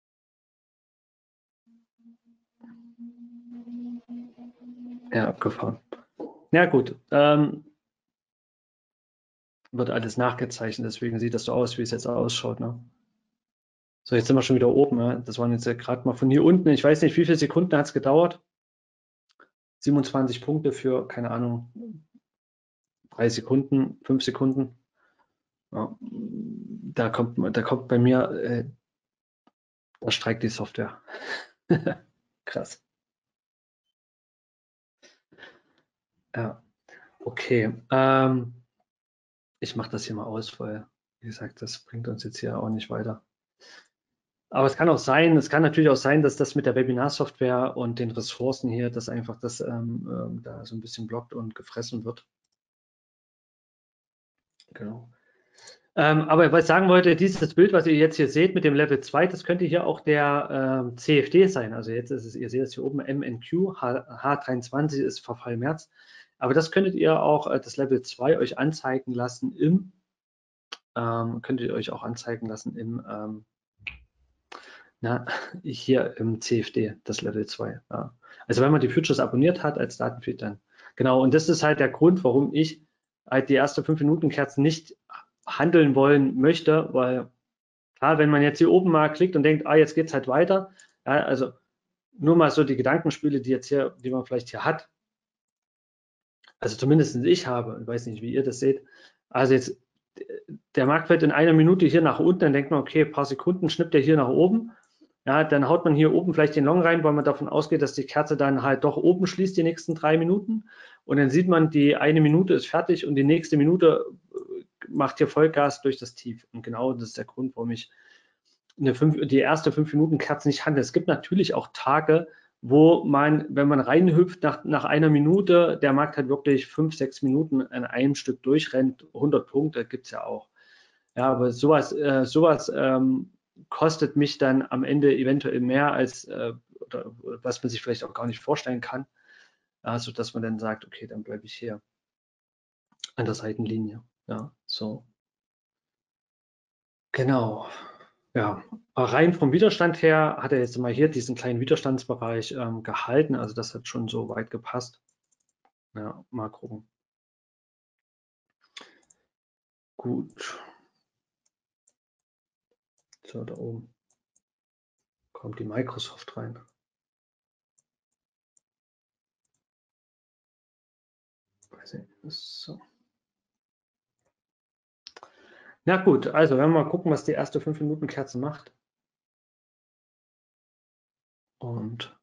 Speaker 2: ja abgefahren. Ja gut, ähm, wird alles nachgezeichnet, deswegen sieht das so aus, wie es jetzt ausschaut. Ne? So, jetzt sind wir schon wieder oben. Ja? Das waren jetzt ja gerade mal von hier unten. Ich weiß nicht, wie viele Sekunden hat es gedauert? siebenundzwanzig Punkte für, keine Ahnung, drei Sekunden, fünf Sekunden. Ja, da kommt, da kommt bei mir, äh, da streikt die Software. Krass. Ja, okay. Ähm, ich mache das hier mal aus, weil, wie gesagt, das bringt uns jetzt hier auch nicht weiter. Aber es kann auch sein, es kann natürlich auch sein, dass das mit der Webinar-Software und den Ressourcen hier, dass einfach das ähm, ähm, da so ein bisschen blockt und gefressen wird. Genau. Ähm, aber was ich sagen wollte, dieses Bild, was ihr jetzt hier seht mit dem Level zwei, das könnte hier auch der ähm, C F D sein. Also jetzt ist es, ihr seht es hier oben, M N Q, H, H23 ist Verfall März. Aber das könntet ihr auch, äh, das Level zwei euch anzeigen lassen im, ähm, könntet ihr euch auch anzeigen lassen im, ähm, na, hier im C F D, das Level zwei. Ja. Also wenn man die Futures abonniert hat als Datenfeed, dann genau. Und das ist halt der Grund, warum ich halt die erste fünf Minuten Kerzen nicht handeln wollen möchte, weil klar, wenn man jetzt hier oben mal klickt und denkt, ah, jetzt geht's halt weiter, ja, also nur mal so die Gedankenspiele, die jetzt hier, die man vielleicht hier hat, also zumindest ich habe, ich weiß nicht, wie ihr das seht, also jetzt der Markt fällt in einer Minute hier nach unten, dann denkt man, okay, ein paar Sekunden schnippt er hier nach oben, ja, dann haut man hier oben vielleicht den Long rein, weil man davon ausgeht, dass die Kerze dann halt doch oben schließt die nächsten drei Minuten und dann sieht man, die eine Minute ist fertig und die nächste Minute macht hier Vollgas durch das Tief und genau das ist der Grund, warum ich eine fünf, die erste fünf Minuten Kerze nicht handle. Es gibt natürlich auch Tage, wo man, wenn man reinhüpft nach, nach einer Minute, der Markt halt wirklich fünf, sechs Minuten an einem Stück durchrennt, hundert Punkte gibt es ja auch. Ja, aber sowas, äh, sowas ähm, kostet mich dann am Ende eventuell mehr als, äh, oder, was man sich vielleicht auch gar nicht vorstellen kann. Also, dass man dann sagt, okay, dann bleibe ich hier an der Seitenlinie. Ja, so. Genau. Ja, rein vom Widerstand her hat er jetzt mal hier diesen kleinen Widerstandsbereich ähm, gehalten. Also das hat schon so weit gepasst. Ja, mal gucken. Gut. So, da oben kommt die Microsoft rein. So. Na gut, also werden wir mal gucken, was die erste fünf Minuten Kerze macht. Und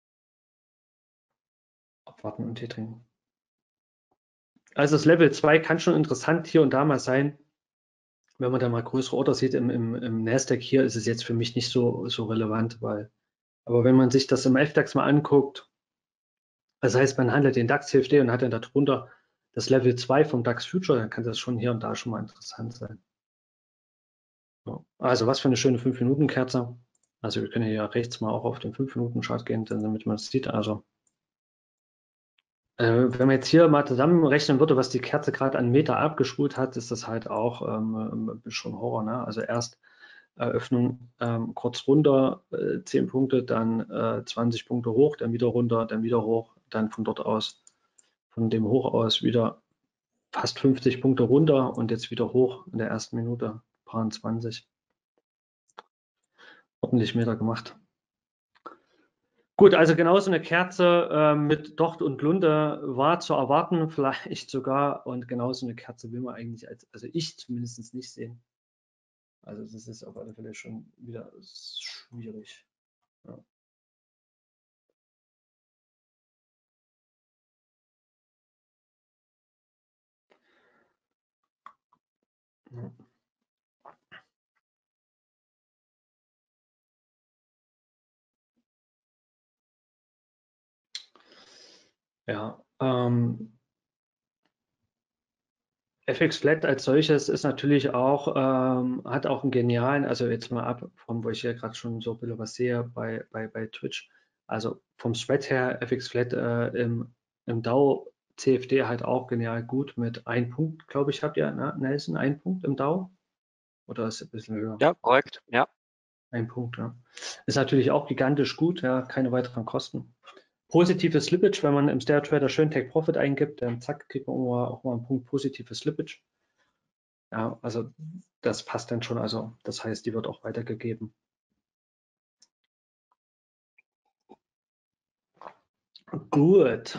Speaker 2: abwarten und Tee trinken. Also das Level zwei kann schon interessant hier und da mal sein, wenn man da mal größere Orders sieht. Im, im, im Nasdaq hier ist es jetzt für mich nicht so, so relevant, weil, aber wenn man sich das im F DAX mal anguckt, das heißt, man handelt den DAX C F D und hat dann darunter das Level zwei vom DAX Future, dann kann das schon hier und da schon mal interessant sein. So. Also was für eine schöne fünf Minuten Kerze. Also wir können hier rechts mal auch auf den fünf Minuten Chart gehen, damit man es sieht. Also äh, wenn man jetzt hier mal zusammenrechnen würde, was die Kerze gerade an Meter abgespult hat, ist das halt auch ähm, schon Horror. Ne? Also erst Eröffnung ähm, kurz runter, äh, zehn Punkte, dann äh, zwanzig Punkte hoch, dann wieder runter, dann wieder hoch, dann von dort aus, von dem Hoch aus wieder fast fünfzig Punkte runter und jetzt wieder hoch in der ersten Minute, paar zwanzig. Ordentlich Meter gemacht. Gut, also genauso eine Kerze äh, mit Docht und Lunte war zu erwarten, vielleicht sogar. Und genauso eine Kerze will man eigentlich, als, also ich zumindest nicht sehen. Also das ist auf alle Fälle schon wieder schwierig. Ja. Ja. Ja, ähm, F X Flat als solches ist natürlich auch, ähm, hat auch einen genialen, also jetzt mal ab, von wo ich hier gerade schon so ein bisschen was sehe bei, bei, bei Twitch. Also vom Spread her, F X Flat äh, im, im Dow C F D halt auch genial gut mit einem Punkt, glaube ich, habt ihr, ne, Nelson, ein Punkt im Dow? Oder ist es ein bisschen höher?
Speaker 1: Ja, korrekt. Ja.
Speaker 2: Ein Punkt, ja. Ist natürlich auch gigantisch gut, ja, keine weiteren Kosten. Positives Slippage, wenn man im Stereo Trader schön Take Profit eingibt, dann zack, kriegt man auch mal einen Punkt positives Slippage. Ja, also das passt dann schon. Also das heißt, die wird auch weitergegeben. Gut.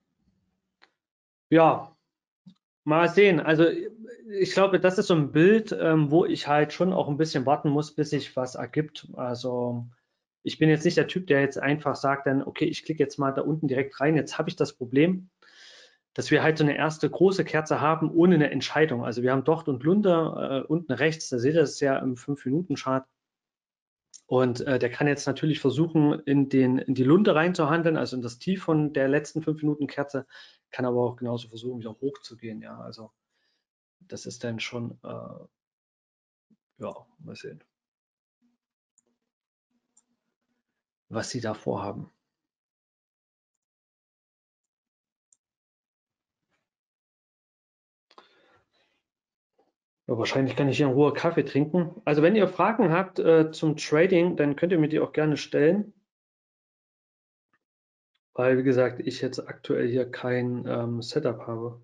Speaker 2: Ja, mal sehen. Also ich glaube, das ist so ein Bild, ähm, wo ich halt schon auch ein bisschen warten muss, bis sich was ergibt. Also ich bin jetzt nicht der Typ, der jetzt einfach sagt dann, okay, ich klicke jetzt mal da unten direkt rein. Jetzt habe ich das Problem, dass wir halt so eine erste große Kerze haben ohne eine Entscheidung. Also wir haben Docht und Lunte äh, unten rechts, da seht ihr das ja im fünf Minuten Chart. Und äh, der kann jetzt natürlich versuchen, in, den, in die Lunte reinzuhandeln, also in das Tief von der letzten fünf Minuten Kerze, kann aber auch genauso versuchen, wieder hochzugehen. Ja, also das ist dann schon, äh, ja, mal sehen, was sie da vorhaben. Ja, wahrscheinlich kann ich hier in Ruhe Kaffee trinken. Also wenn ihr Fragen habt äh, zum Trading, dann könnt ihr mir die auch gerne stellen. Weil, wie gesagt, ich jetzt aktuell hier kein ähm, Setup habe.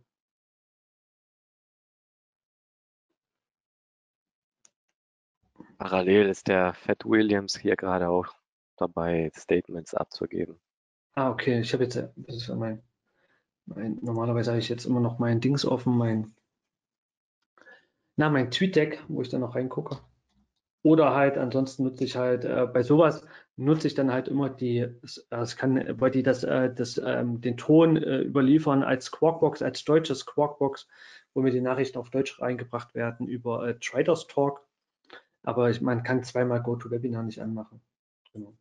Speaker 1: Parallel ist der Fat Williams hier gerade auch dabei, Statements abzugeben.
Speaker 2: Ah, okay, ich habe jetzt, äh, das ist ja mein, mein, normalerweise habe ich jetzt immer noch mein Dings offen, mein, na, mein TweetDeck, wo ich dann noch reingucke. Oder halt, ansonsten nutze ich halt, äh, bei sowas nutze ich dann halt immer die, es, äh, es kann, weil die das, äh, das, ähm, den Ton äh, überliefern als Squawkbox, als deutsches Squawkbox, wo mir die Nachrichten auf Deutsch reingebracht werden über äh, Traders Talk. Aber ich, man kann zweimal GoToWebinar nicht anmachen. Genau.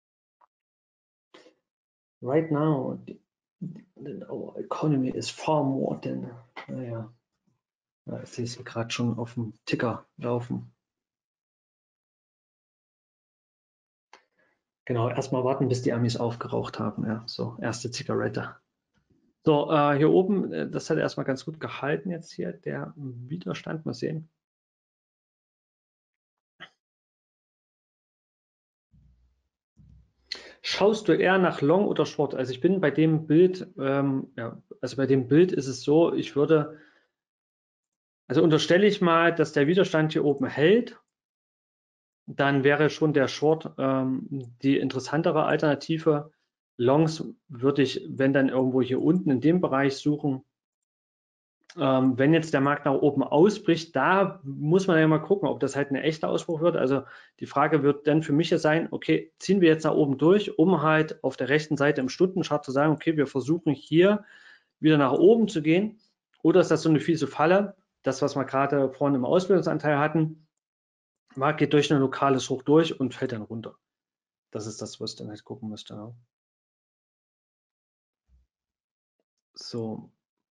Speaker 2: Right now, the, the, our economy is far more than, naja, ja, ich sehe es hier gerade schon auf dem Ticker laufen. Genau, erstmal warten, bis die Amis aufgeraucht haben. Ja, so, erste Zigarette. So, äh, hier oben, äh, das hat erstmal ganz gut gehalten jetzt hier, der Widerstand. Mal sehen. Schaust du eher nach Long oder Short? Also ich bin bei dem Bild, ähm, ja, also bei dem Bild ist es so, ich würde, also unterstelle ich mal, dass der Widerstand hier oben hält, dann wäre schon der Short ähm, die interessantere Alternative. Longs würde ich, wenn dann irgendwo hier unten in dem Bereich suchen. Ähm, wenn jetzt der Markt nach oben ausbricht, da muss man ja mal gucken, ob das halt ein echter Ausbruch wird. Also die Frage wird dann für mich ja sein, okay, ziehen wir jetzt nach oben durch, um halt auf der rechten Seite im Stundenchart zu sagen, okay, wir versuchen hier wieder nach oben zu gehen. Oder ist das so eine fiese Falle? Das, was wir gerade vorhin im Ausbildungsanteil hatten, Markt geht durch ein lokales Hoch durch und fällt dann runter. Das ist das, was ich dann halt gucken müsste. Ja. So.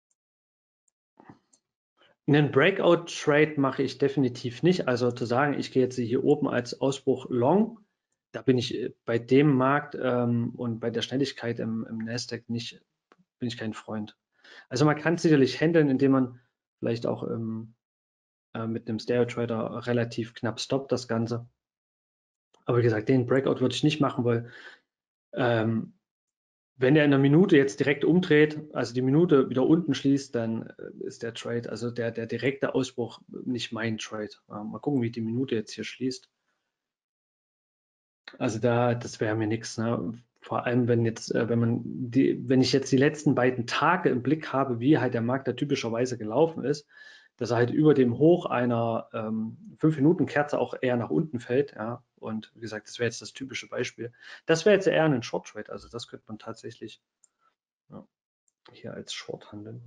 Speaker 2: Einen Breakout-Trade mache ich definitiv nicht. Also zu sagen, ich gehe jetzt hier oben als Ausbruch long, da bin ich äh, bei dem Markt ähm, und bei der Schnelligkeit im, im Nasdaq nicht, bin ich kein Freund. Also man kann es sicherlich handeln, indem man vielleicht auch ähm, äh, mit einem Stereo-Trader relativ knapp stoppt das Ganze. Aber wie gesagt, den Breakout würde ich nicht machen, weil ähm, wenn er in einer Minute jetzt direkt umdreht, also die Minute wieder unten schließt, dann äh, ist der Trade, also der, der direkte Ausbruch, nicht mein Trade. Ja, mal gucken, wie die Minute jetzt hier schließt. Also da, das wäre mir nichts. Ne? Vor allem, wenn jetzt, äh, wenn man die, wenn ich jetzt die letzten beiden Tage im Blick habe, wie halt der Markt da typischerweise gelaufen ist, dass er halt über dem Hoch einer ähm, fünf Minuten Kerze auch eher nach unten fällt. Ja? Und wie gesagt, das wäre jetzt das typische Beispiel. Das wäre jetzt eher ein Short Trade. Also das könnte man tatsächlich ja, hier als Short handeln.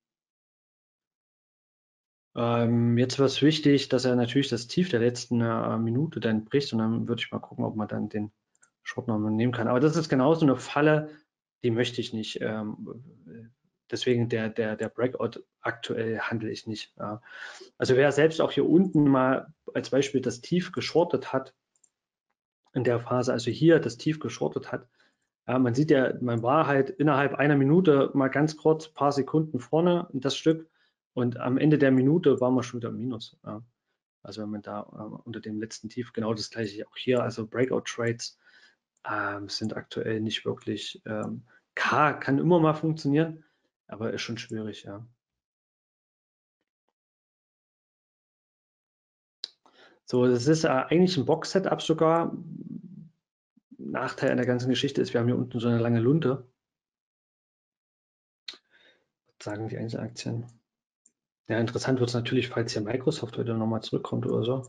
Speaker 2: Ähm, jetzt wäre es wichtig, dass er natürlich das Tief der letzten äh, Minute dann bricht und dann würde ich mal gucken, ob man dann den Short nochmal nehmen kann. Aber das ist genauso eine Falle, die möchte ich nicht. Ähm, deswegen der, der, der Breakout aktuell handle ich nicht. Ja. Also wer selbst auch hier unten mal als Beispiel das Tief geschortet hat, in der Phase, also hier das Tief geschortet hat, ja, man sieht ja, man war halt innerhalb einer Minute mal ganz kurz, paar Sekunden vorne in das Stück und am Ende der Minute war man schon wieder im Minus. Ja. Also wenn man da äh, unter dem letzten Tief, genau das gleiche auch hier, also Breakout-Trades ähm, sind aktuell nicht wirklich, ähm, K kann immer mal funktionieren, aber ist schon schwierig, ja. So, das ist äh, eigentlich ein Box-Setup sogar. Nachteil an der ganzen Geschichte ist, wir haben hier unten so eine lange Lunte. Was sagen die Einzelaktien? Ja, interessant wird es natürlich, falls hier Microsoft heute nochmal zurückkommt oder so.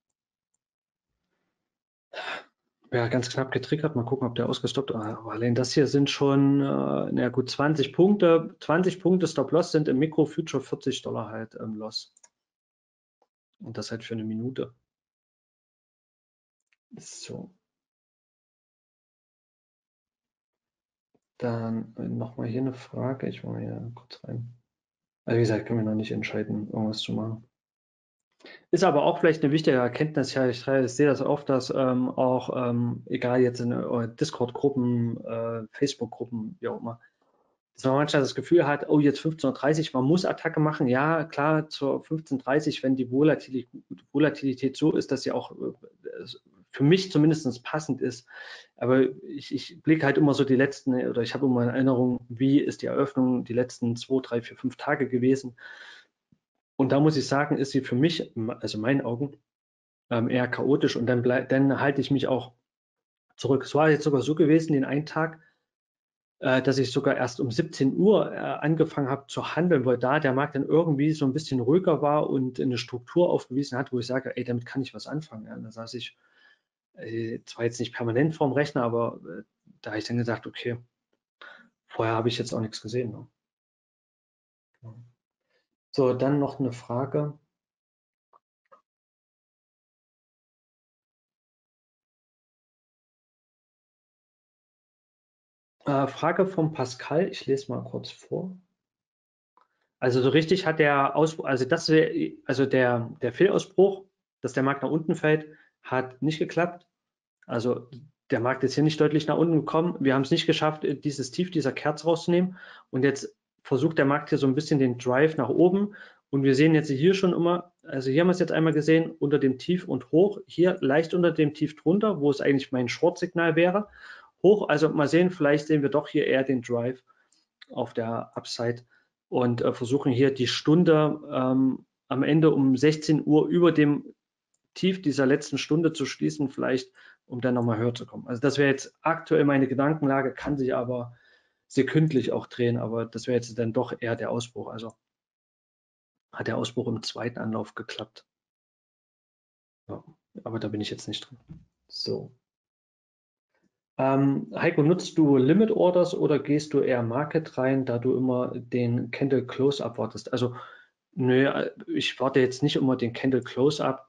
Speaker 2: Ja, ganz knapp getriggert. Mal gucken, ob der ausgestoppt ist. Aber allein das hier sind schon, äh, na gut, zwanzig Punkte. zwanzig Punkte Stop-Loss sind im Mikro-Future vierzig Dollar halt ähm, Loss. Und das halt für eine Minute. So. Dann äh, nochmal hier eine Frage. Ich will mal hier kurz rein. Also wie gesagt, können wir noch nicht entscheiden, irgendwas zu machen. Ist aber auch vielleicht eine wichtige Erkenntnis. Ja, ich, ich sehe das oft, dass ähm, auch, ähm, egal jetzt in äh, Discord-Gruppen, äh, Facebook-Gruppen, wie auch immer, dass man manchmal das Gefühl hat, oh, jetzt fünfzehn Uhr dreißig, man muss Attacke machen. Ja, klar, zur fünfzehn Uhr dreißig, wenn die Volatilität, Volatilität so ist, dass sie auch äh, für mich zumindest passend ist. Aber ich, ich blicke halt immer so die letzten, oder ich habe immer in Erinnerung, wie ist die Eröffnung die letzten zwei, drei, vier, fünf Tage gewesen. Und da muss ich sagen, ist sie für mich, also in meinen Augen, ähm, eher chaotisch. Und dann, bleib, dann halte ich mich auch zurück. Es war jetzt sogar so gewesen, den einen Tag, äh, dass ich sogar erst um siebzehn Uhr äh, angefangen habe zu handeln, weil da der Markt dann irgendwie so ein bisschen ruhiger war und eine Struktur aufgewiesen hat, wo ich sage, ey, damit kann ich was anfangen. Ja, da saß ich äh, zwar jetzt nicht permanent vorm Rechner, aber äh, da habe ich dann gesagt, okay, vorher habe ich jetzt auch nichts gesehen. Ne? So, dann noch eine Frage. Äh, Frage von Pascal, ich lese mal kurz vor. Also so richtig hat der Ausbruch, also das wär, also der, der Fehlausbruch, dass der Markt nach unten fällt, hat nicht geklappt. Also der Markt ist hier nicht deutlich nach unten gekommen. Wir haben es nicht geschafft, dieses Tief dieser Kerze rauszunehmen. Und jetzt versucht der Markt hier so ein bisschen den Drive nach oben. Und wir sehen jetzt hier schon immer, also hier haben wir es jetzt einmal gesehen, unter dem Tief und hoch, hier leicht unter dem Tief drunter, wo es eigentlich mein Short-Signal wäre. Hoch, also mal sehen, vielleicht sehen wir doch hier eher den Drive auf der Upside und äh, versuchen hier die Stunde ähm, am Ende um sechzehn Uhr über dem Tief dieser letzten Stunde zu schließen, vielleicht um dann nochmal höher zu kommen. Also das wäre jetzt aktuell meine Gedankenlage, kann sich aber sekündlich auch drehen, aber das wäre jetzt dann doch eher der Ausbruch. Also hat der Ausbruch im zweiten Anlauf geklappt. Ja, aber da bin ich jetzt nicht drin. So. Ähm, Heiko, nutzt du Limit Orders oder gehst du eher Market rein, da du immer den Candle Close abwartest? Also, nö, ich warte jetzt nicht immer den Candle Close ab,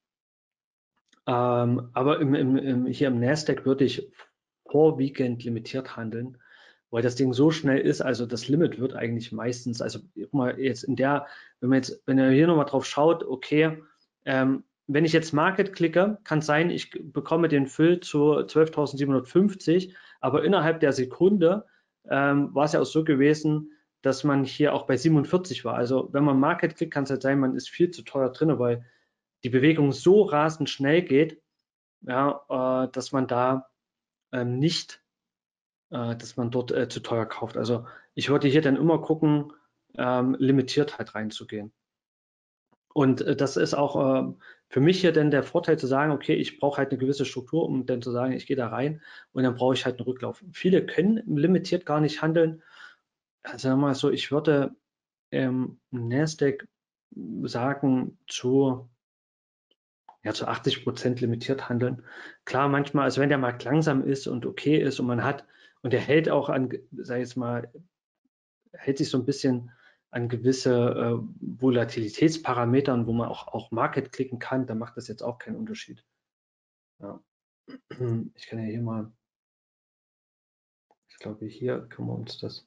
Speaker 2: ähm, aber im, im, im, hier im Nasdaq würde ich vorwiegend limitiert handeln, weil das Ding so schnell ist. Also das Limit wird eigentlich meistens, also mal jetzt in der, wenn man jetzt, wenn ihr hier nochmal drauf schaut, okay, ähm, wenn ich jetzt Market klicke, kann es sein, ich bekomme den Fill zu zwölftausendsiebenhundertfünfzig, aber innerhalb der Sekunde ähm, war es ja auch so gewesen, dass man hier auch bei siebenundvierzig war. Also wenn man Market klickt, kann es halt sein, man ist viel zu teuer drin, weil die Bewegung so rasend schnell geht, ja, äh, dass man da ähm, nicht, äh, dass man dort äh, zu teuer kauft. Also ich würde hier dann immer gucken, ähm, limitiert halt reinzugehen. Und äh, das ist auch äh, für mich hier dann der Vorteil zu sagen, okay, ich brauche halt eine gewisse Struktur, um dann zu sagen, ich gehe da rein und dann brauche ich halt einen Rücklauf. Viele können limitiert gar nicht handeln. Also sagen wir mal so, ich würde ähm, Nasdaq sagen zu ja, zu achtzig Prozent limitiert handeln. Klar, manchmal, also wenn der Markt langsam ist und okay ist und man hat, und der hält auch an, sag ich jetzt mal, hält sich so ein bisschen an gewisse äh, Volatilitätsparametern, wo man auch, auch Market klicken kann, dann macht das jetzt auch keinen Unterschied. Ja. Ich kann ja hier mal, ich glaube, hier können wir uns das,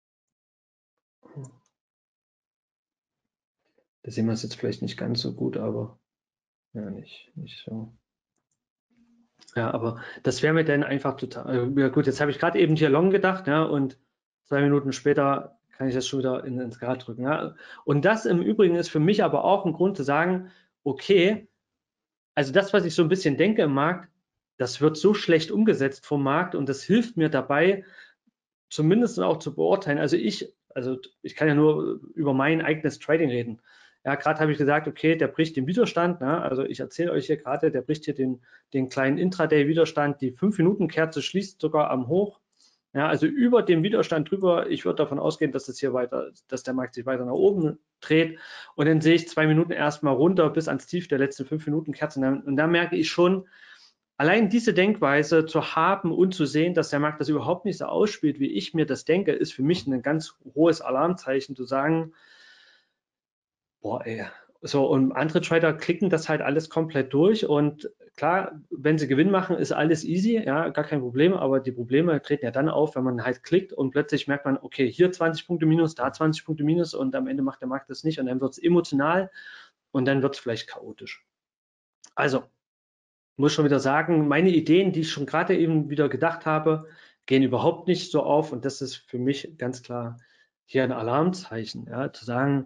Speaker 2: da sehen wir es jetzt vielleicht nicht ganz so gut, aber ja, nicht, nicht so. Ja, aber das wäre mir dann einfach total, äh, ja gut, jetzt habe ich gerade eben hier Long gedacht, ja, und zwei Minuten später kann ich das schon wieder in, ins Grad drücken. Ja. Und das im Übrigen ist für mich aber auch ein Grund zu sagen, okay, also das, was ich so ein bisschen denke im Markt, das wird so schlecht umgesetzt vom Markt und das hilft mir dabei, zumindest auch zu beurteilen. Also ich, also ich kann ja nur über mein eigenes Trading reden. Ja, gerade habe ich gesagt, okay, der bricht den Widerstand. Ne? Also ich erzähle euch hier gerade, der bricht hier den, den kleinen Intraday-Widerstand. Die fünf Minuten Kerze schließt sogar am Hoch. Ja, also über dem Widerstand drüber. Ich würde davon ausgehen, dass es hier weiter, dass der Markt sich weiter nach oben dreht. Und dann sehe ich zwei Minuten erstmal runter bis ans Tief der letzten fünf Minuten Kerzen. Und da merke ich schon, allein diese Denkweise zu haben und zu sehen, dass der Markt das überhaupt nicht so ausspielt, wie ich mir das denke, ist für mich ein ganz hohes Alarmzeichen, zu sagen, boah, ey, so, und andere Trader klicken das halt alles komplett durch und klar, wenn sie Gewinn machen, ist alles easy, ja, gar kein Problem, aber die Probleme treten ja dann auf, wenn man halt klickt und plötzlich merkt man, okay, hier zwanzig Punkte minus, da zwanzig Punkte minus und am Ende macht der Markt das nicht und dann wird es emotional und dann wird es vielleicht chaotisch. Also, muss schon wieder sagen, meine Ideen, die ich schon gerade eben wieder gedacht habe, gehen überhaupt nicht so auf und das ist für mich ganz klar hier ein Alarmzeichen, ja, zu sagen,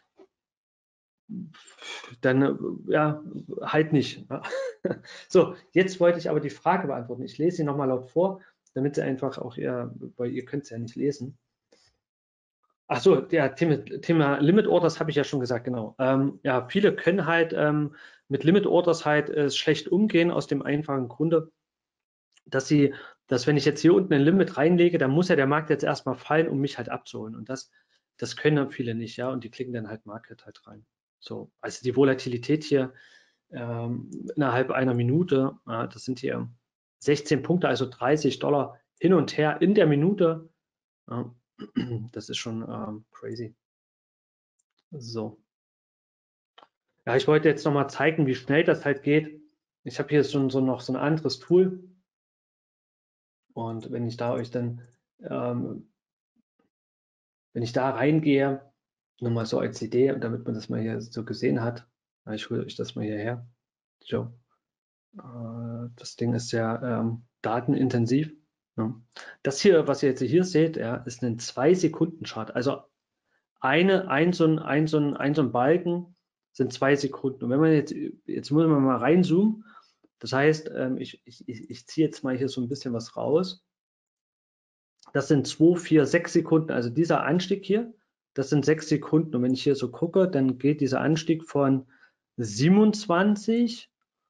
Speaker 2: dann ja, halt nicht. Ja. So, jetzt wollte ich aber die Frage beantworten. Ich lese sie nochmal laut vor, damit sie einfach auch ihr, weil ihr könnt es ja nicht lesen. Ach so, ja, Thema, Thema Limit Orders habe ich ja schon gesagt, genau. Ähm, ja, viele können halt ähm, mit Limit Orders halt äh, schlecht umgehen, aus dem einfachen Grunde, dass sie, dass wenn ich jetzt hier unten ein Limit reinlege, dann muss ja der Markt jetzt erstmal fallen, um mich halt abzuholen. Und das, das können viele nicht, ja, und die klicken dann halt Market halt rein. So, also die Volatilität hier ähm, innerhalb einer Minute, ja, das sind hier sechzehn Punkte, also dreißig Dollar hin und her in der Minute. Ja, das ist schon ähm, crazy. So. Ja, ich wollte jetzt nochmal zeigen, wie schnell das halt geht. Ich habe hier so, so noch so ein anderes Tool. Und wenn ich da euch dann, ähm, wenn ich da reingehe, nochmal so als Idee, damit man das mal hier so gesehen hat. Ich hole euch das mal hierher. So. Äh, das Ding ist sehr ähm, datenintensiv. Ja. Das hier, was ihr jetzt hier seht, ja, ist ein zwei Sekunden Chart. Also eine, ein so ein, ein so ein, ein so ein Balken sind zwei Sekunden. Und wenn man jetzt, jetzt muss man mal reinzoomen. Das heißt, ähm, ich, ich, ich ziehe jetzt mal hier so ein bisschen was raus. Das sind zwei, vier, sechs Sekunden. Also dieser Anstieg hier, das sind sechs Sekunden. Und wenn ich hier so gucke, dann geht dieser Anstieg von siebenundzwanzig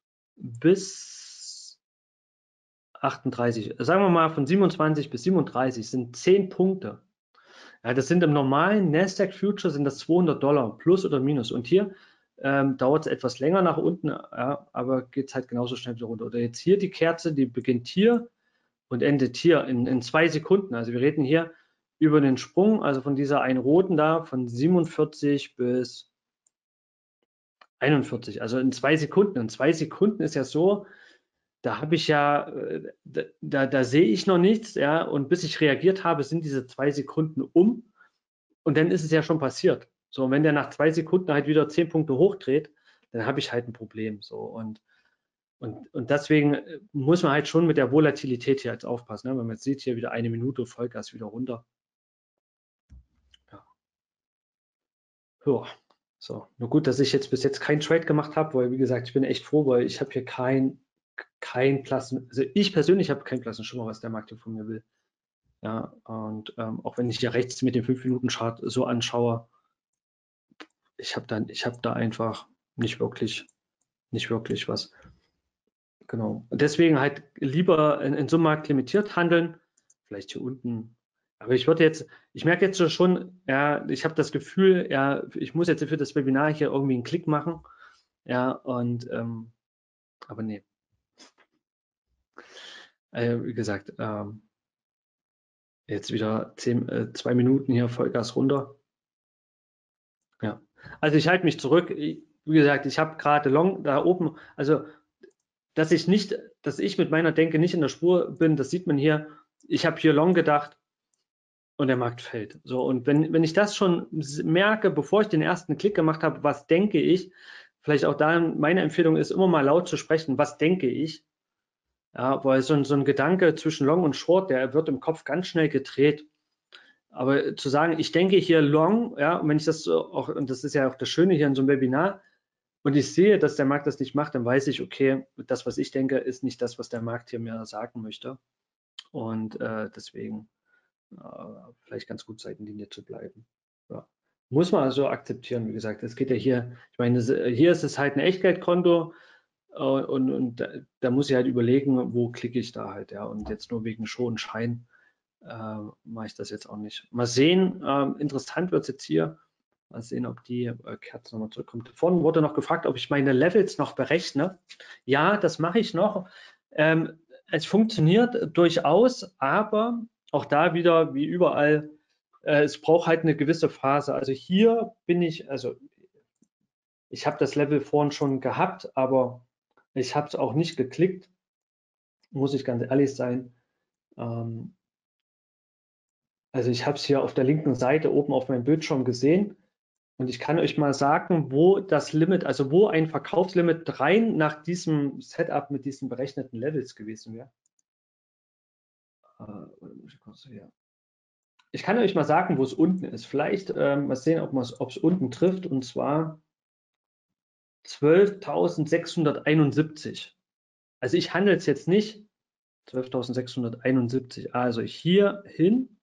Speaker 2: bis achtunddreißig. Sagen wir mal von siebenundzwanzig bis siebenunddreißig sind zehn Punkte. Ja, das sind im normalen Nasdaq Future sind das zweihundert Dollar plus oder minus. Und hier ähm, dauert es etwas länger nach unten, ja, aber geht es halt genauso schnell wieder runter. Oder jetzt hier die Kerze, die beginnt hier und endet hier in, in zwei Sekunden. Also wir reden hier über den Sprung, also von dieser einen roten da, von siebenundvierzig bis einundvierzig, also in zwei Sekunden. Und zwei Sekunden ist ja so, da habe ich ja, da, da, da sehe ich noch nichts, ja, und bis ich reagiert habe, sind diese zwei Sekunden um und dann ist es ja schon passiert. So, und wenn der nach zwei Sekunden halt wieder zehn Punkte hochdreht, dann habe ich halt ein Problem. So, und, und, und deswegen muss man halt schon mit der Volatilität hier jetzt aufpassen. Ne? Wenn man jetzt sieht, hier wieder eine Minute, Vollgas wieder runter. Ja. Ja. So, nur gut, dass ich jetzt bis jetzt keinen Trade gemacht habe, weil wie gesagt, ich bin echt froh, weil ich habe hier kein, kein Plassen, also ich persönlich habe keinen Plassenschimmer, was der Markt hier von mir will. Ja, und ähm, auch wenn ich hier rechts mit dem fünf Minuten Chart so anschaue, ich habe dann, ich habe da einfach nicht wirklich, nicht wirklich was. Genau. Und deswegen halt lieber in, in so einem Markt limitiert handeln, vielleicht hier unten. Aber ich würde jetzt, ich merke jetzt schon, ja, ich habe das Gefühl, ja, ich muss jetzt für das Webinar hier irgendwie einen Klick machen. Ja, und ähm, aber nee. Äh, wie gesagt, ähm, jetzt wieder zehn, äh, zwei Minuten hier Vollgas runter. Ja. Also ich halte mich zurück. Ich, wie gesagt, ich habe gerade Long da oben, also dass ich nicht, dass ich mit meiner Denke nicht in der Spur bin, das sieht man hier. Ich habe hier Long gedacht und der Markt fällt. So, und wenn, wenn ich das schon merke, bevor ich den ersten Klick gemacht habe, was denke ich, vielleicht auch da meine Empfehlung ist, immer mal laut zu sprechen, was denke ich. Ja, weil so ein, so ein Gedanke zwischen Long und Short, der wird im Kopf ganz schnell gedreht. Aber zu sagen, ich denke hier Long, ja, und wenn ich das so auch, und das ist ja auch das Schöne hier in so einem Webinar, und ich sehe, dass der Markt das nicht macht, dann weiß ich, okay, das, was ich denke, ist nicht das, was der Markt hier mir sagen möchte. Und äh, deswegen äh, vielleicht ganz gut Seitenlinie zu bleiben. Ja. Muss man also akzeptieren, wie gesagt. Es geht ja hier, ich meine, hier ist es halt ein Echtgeldkonto äh, und, und da, da muss ich halt überlegen, wo klicke ich da halt, ja. Und jetzt nur wegen Show und Schein äh, mache ich das jetzt auch nicht. Mal sehen, äh, interessant wird es jetzt hier. Mal sehen, ob die äh, Kerze nochmal zurückkommt. Vorhin wurde noch gefragt, ob ich meine Levels noch berechne. Ja, das mache ich noch. Ähm, es funktioniert durchaus, aber auch da wieder, wie überall, äh, es braucht halt eine gewisse Phase. Also hier bin ich, also ich habe das Level vorhin schon gehabt, aber ich habe es auch nicht geklickt, muss ich ganz ehrlich sein. Ähm, also ich habe es hier auf der linken Seite oben auf meinem Bildschirm gesehen. Und ich kann euch mal sagen, wo das Limit, also wo ein Verkaufslimit rein nach diesem Setup mit diesen berechneten Levels gewesen wäre. Ich kann euch mal sagen, wo es unten ist. Vielleicht ähm, mal sehen, ob es unten trifft, und zwar zwölftausendsechshunderteinundsiebzig. Also ich handle es jetzt nicht. zwölftausendsechshunderteinundsiebzig. Also hier hin.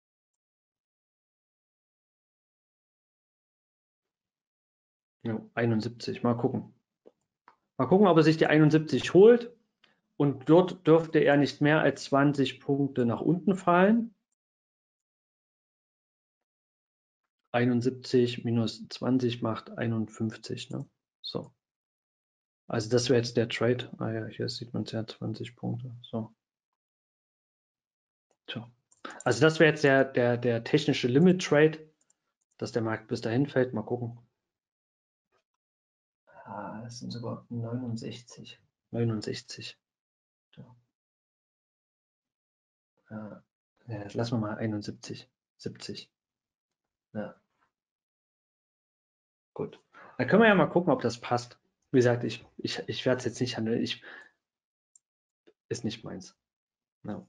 Speaker 2: Ja, einundsiebzig. Mal gucken. Mal gucken, ob er sich die einundsiebzig holt. Und dort dürfte er nicht mehr als zwanzig Punkte nach unten fallen. einundsiebzig minus zwanzig macht einundfünfzig. Ne? So. Also das wäre jetzt der Trade. Ah ja, hier sieht man es ja, zwanzig Punkte. So. So. Also das wäre jetzt der, der, der technische Limit Trade, dass der Markt bis dahin fällt. Mal gucken. Ah, das sind sogar neunundsechzig. neunundsechzig. So. Ja, ja, lassen wir mal einundsiebzig. siebzig. Ja. Gut. Dann können wir ja mal gucken, ob das passt. Wie gesagt, ich, ich, ich werde es jetzt nicht handeln. Ich, ist nicht meins. Ja.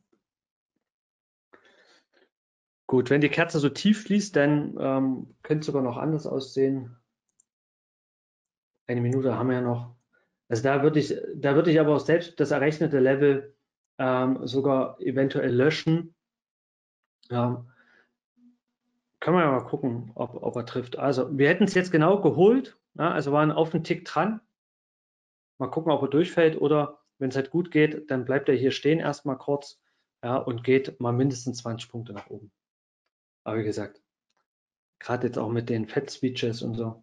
Speaker 2: Gut, wenn die Kerze so tief fließt, dann ähm, könnte es sogar noch anders aussehen. Eine Minute haben wir ja noch. Also da würde ich, da würde ich aber auch selbst das errechnete Level ähm, sogar eventuell löschen. Ja. Können wir ja mal gucken, ob, ob er trifft. Also wir hätten es jetzt genau geholt, ja, also waren auf den Tick dran. Mal gucken, ob er durchfällt, oder wenn es halt gut geht, dann bleibt er hier stehen erstmal kurz, ja, und geht mal mindestens zwanzig Punkte nach oben. Aber wie gesagt, gerade jetzt auch mit den Fed-Speeches und so.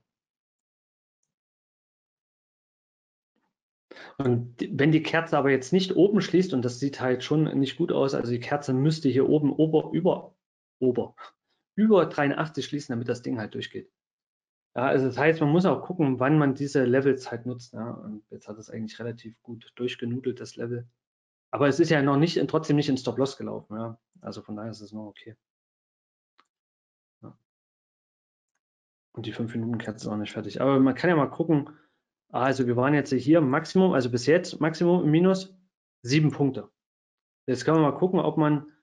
Speaker 2: Und die, wenn die Kerze aber jetzt nicht oben schließt, und das sieht halt schon nicht gut aus, also die Kerze müsste hier oben ober, über, ober, über dreiundachtzig schließen, damit das Ding halt durchgeht. Ja, also das heißt, man muss auch gucken, wann man diese Levels halt nutzt. Ja. Und jetzt hat es eigentlich relativ gut durchgenudelt, das Level. Aber es ist ja noch nicht, trotzdem nicht in Stop-Loss gelaufen. Ja. Also von daher ist es noch okay. Ja. Und die fünf Minuten Kerze ist auch nicht fertig. Aber man kann ja mal gucken. Also wir waren jetzt hier Maximum, also bis jetzt Maximum im Minus sieben Punkte. Jetzt können wir mal gucken, ob man.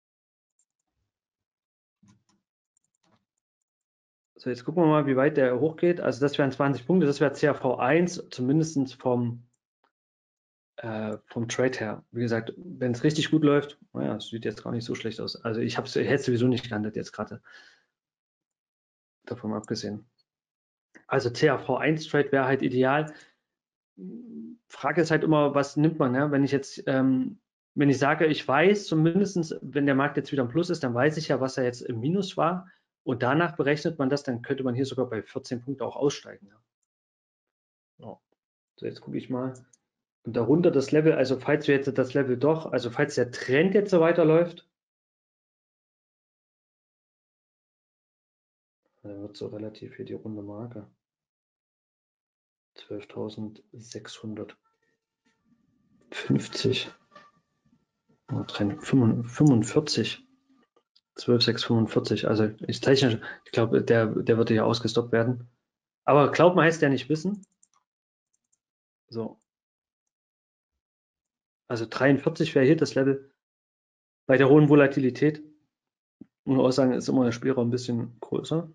Speaker 2: So, jetzt gucken wir mal, wie weit der hochgeht. Also das wären zwanzig Punkte, das wäre C A V eins, zumindest vom, äh, vom Trade her. Wie gesagt, wenn es richtig gut läuft, naja, es sieht jetzt gar nicht so schlecht aus. Also ich habe es hätte sowieso nicht gehandelt jetzt gerade. Davon abgesehen. Also C A V eins Trade wäre halt ideal. Frage ist halt immer, was nimmt man, ja? Wenn ich jetzt, ähm, wenn ich sage, ich weiß zumindest, wenn der Markt jetzt wieder im Plus ist, dann weiß ich ja, was er jetzt im Minus war, und danach berechnet man das, dann könnte man hier sogar bei vierzehn Punkten auch aussteigen. Ja. So, jetzt gucke ich mal. Und darunter das Level, also falls wir jetzt das Level doch, also falls der Trend jetzt so weiterläuft, dann wird so relativ hier die runde Marke. zwölftausendsechshundertfünfzig. fünfundvierzig. zwölftausendsechshundertfünfundvierzig. Also ich zeichne, ich glaube, der, der würde ja ausgestoppt werden. Aber glauben heißt ja nicht wissen. So. Also dreiundvierzig wäre hier das Level bei der hohen Volatilität. Und auch sagen, ist immer der Spielraum ein bisschen größer.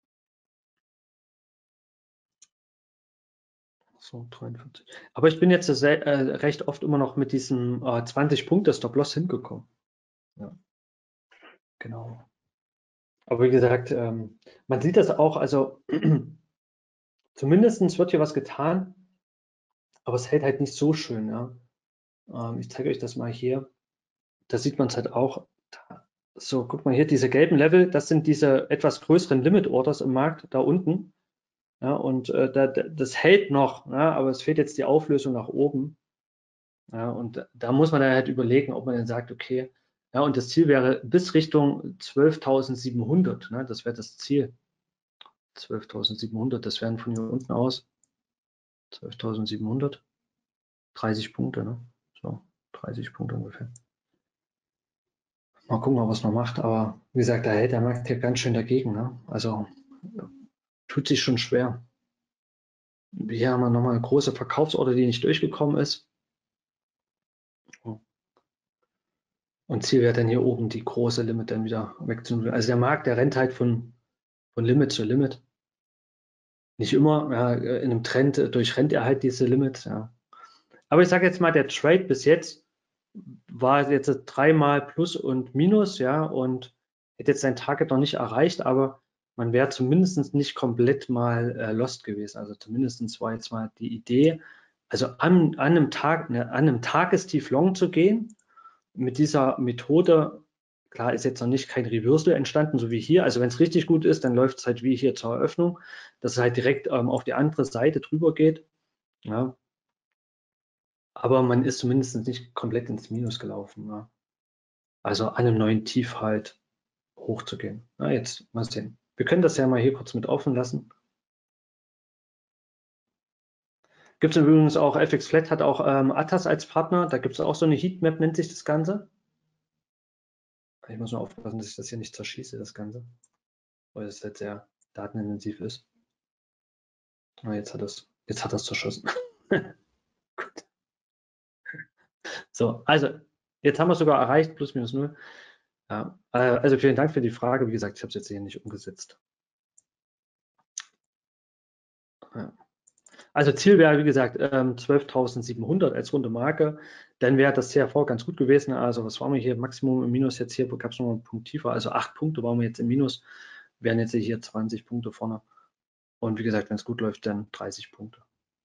Speaker 2: So, dreiundvierzig. Aber ich bin jetzt sehr, äh, recht oft immer noch mit diesem äh, zwanzig Punkte Stop-Loss hingekommen. Ja. Genau. Aber wie gesagt, ähm, man sieht das auch, also zumindest wird hier was getan, aber es hält halt nicht so schön. Ja. Ähm, ich zeige euch das mal hier. Da sieht man es halt auch. So, guck mal hier, diese gelben Level, das sind diese etwas größeren Limit Orders im Markt da unten. Ja, und äh, da, das hält noch, ja, aber es fehlt jetzt die Auflösung nach oben. Ja, und da muss man dann halt überlegen, ob man dann sagt, okay, ja, und das Ziel wäre bis Richtung zwölftausendsiebenhundert, ne, das wäre das Ziel. zwölftausendsiebenhundert, das wären von hier unten aus zwölftausendsiebenhundert, dreißig Punkte, ne? So, dreißig Punkte ungefähr. Mal gucken, ob er es noch macht, aber wie gesagt, da hält der Markt hier ganz schön dagegen, ne? Also tut sich schon schwer. Hier haben wir nochmal eine große Verkaufsorder, die nicht durchgekommen ist. Und Ziel wäre dann hier oben die große Limit dann wieder wegzunehmen. Also der Markt, der rennt halt von, von Limit zu Limit. Nicht immer, ja, in einem Trend durchrennt er halt diese Limit. Ja. Aber ich sage jetzt mal, der Trade bis jetzt war jetzt dreimal Plus und Minus, ja, und hätte jetzt sein Target noch nicht erreicht, aber man wäre zumindest nicht komplett mal äh, lost gewesen. Also zumindest war jetzt mal die Idee, also an, an einem Tag, ne, an einem Tagestief long zu gehen, mit dieser Methode. Klar ist jetzt noch nicht kein Reversal entstanden, so wie hier. Also wenn es richtig gut ist, dann läuft es halt wie hier zur Eröffnung, dass es halt direkt ähm, auf die andere Seite drüber geht. Ja. Aber man ist zumindest nicht komplett ins Minus gelaufen. Ja. Also an einem neuen Tief halt hochzugehen. Na, jetzt mal sehen. Wir können das ja mal hier kurz mit offen lassen. Gibt es übrigens auch, F X Flat hat auch ähm, Atas als Partner. Da gibt es auch so eine Heatmap, nennt sich das Ganze. Ich muss nur aufpassen, dass ich das hier nicht zerschieße, das Ganze. Weil es halt sehr datenintensiv ist. Ah, jetzt hat es, jetzt hat es zerschossen. Gut. So, also, jetzt haben wir es sogar erreicht, plus minus null. Ja, äh, also vielen Dank für die Frage. Wie gesagt, ich habe es jetzt hier nicht umgesetzt. Ja. Also Ziel wäre, wie gesagt, ähm, zwölftausendsiebenhundert als runde Marke. Dann wäre das C R V ganz gut gewesen. Also was waren wir hier? Maximum im Minus jetzt hier, gab es noch einen Punkt tiefer. Also acht Punkte waren wir jetzt im Minus. Wären jetzt hier zwanzig Punkte vorne. Und wie gesagt, wenn es gut läuft, dann dreißig Punkte.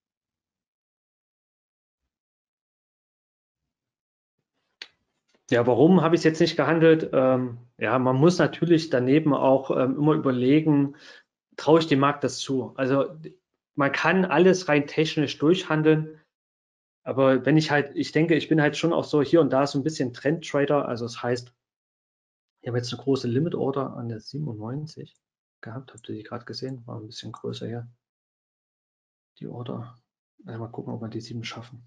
Speaker 2: Ja, warum habe ich es jetzt nicht gehandelt? Ähm, ja, man muss natürlich daneben auch ähm, immer überlegen, traue ich dem Markt das zu? Also man kann alles rein technisch durchhandeln, aber wenn ich halt, ich denke, ich bin halt schon auch so hier und da so ein bisschen Trendtrader. Also das heißt, ich habe jetzt eine große Limit Order an der siebenundneunzig gehabt. Habt ihr die gerade gesehen? War ein bisschen größer hier. Die Order. Also mal gucken, ob wir die sieben schaffen.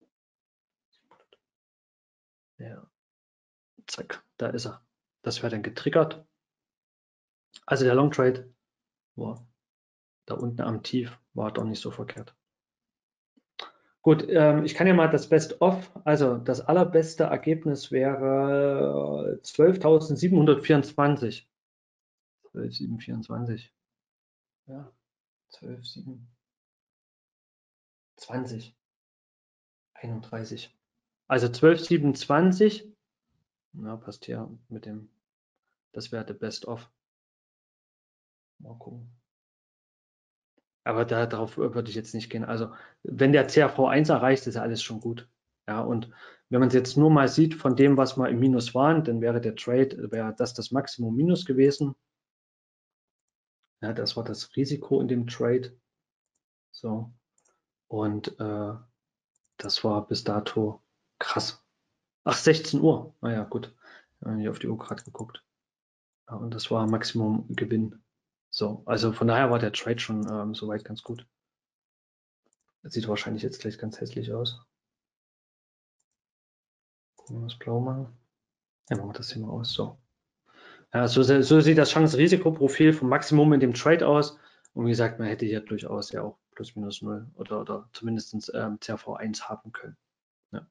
Speaker 2: Ja, zack, da ist er. Das wäre dann getriggert. Also der Long Trade war da unten am Tief, war doch nicht so verkehrt. Gut, ähm, ich kann ja mal das Best of, also das allerbeste Ergebnis wäre zwölftausendsiebenhundertvierundzwanzig. zwölftausendsiebenhundertvierundzwanzig. Ja, zwölftausendsiebenhundertzwanzig. einunddreißig. Also zwölftausendsiebenundzwanzig. Ja, passt hier mit dem, das wäre der Best of. Mal gucken. Aber da, darauf würde ich jetzt nicht gehen. Also wenn der C R V eins erreicht, ist ja alles schon gut. Ja, und wenn man es jetzt nur mal sieht von dem, was wir im Minus waren, dann wäre der Trade, wäre das das Maximum Minus gewesen. Ja, das war das Risiko in dem Trade. So. Und äh, das war bis dato krass. Ach, sechzehn Uhr. Naja, gut. Ich habe auf die Uhr gerade geguckt. Ja, und das war Maximum Gewinn. So, also von daher war der Trade schon ähm, soweit ganz gut. Das sieht wahrscheinlich jetzt gleich ganz hässlich aus. Gucken wir das blau machen. Ja, machen wir das hier mal aus. So. Ja, so, so sieht das Chance-Risikoprofil vom Maximum in dem Trade aus. Und wie gesagt, man hätte hier durchaus ja auch plus minus null oder, oder zumindest ähm, C R V eins haben können. Ja.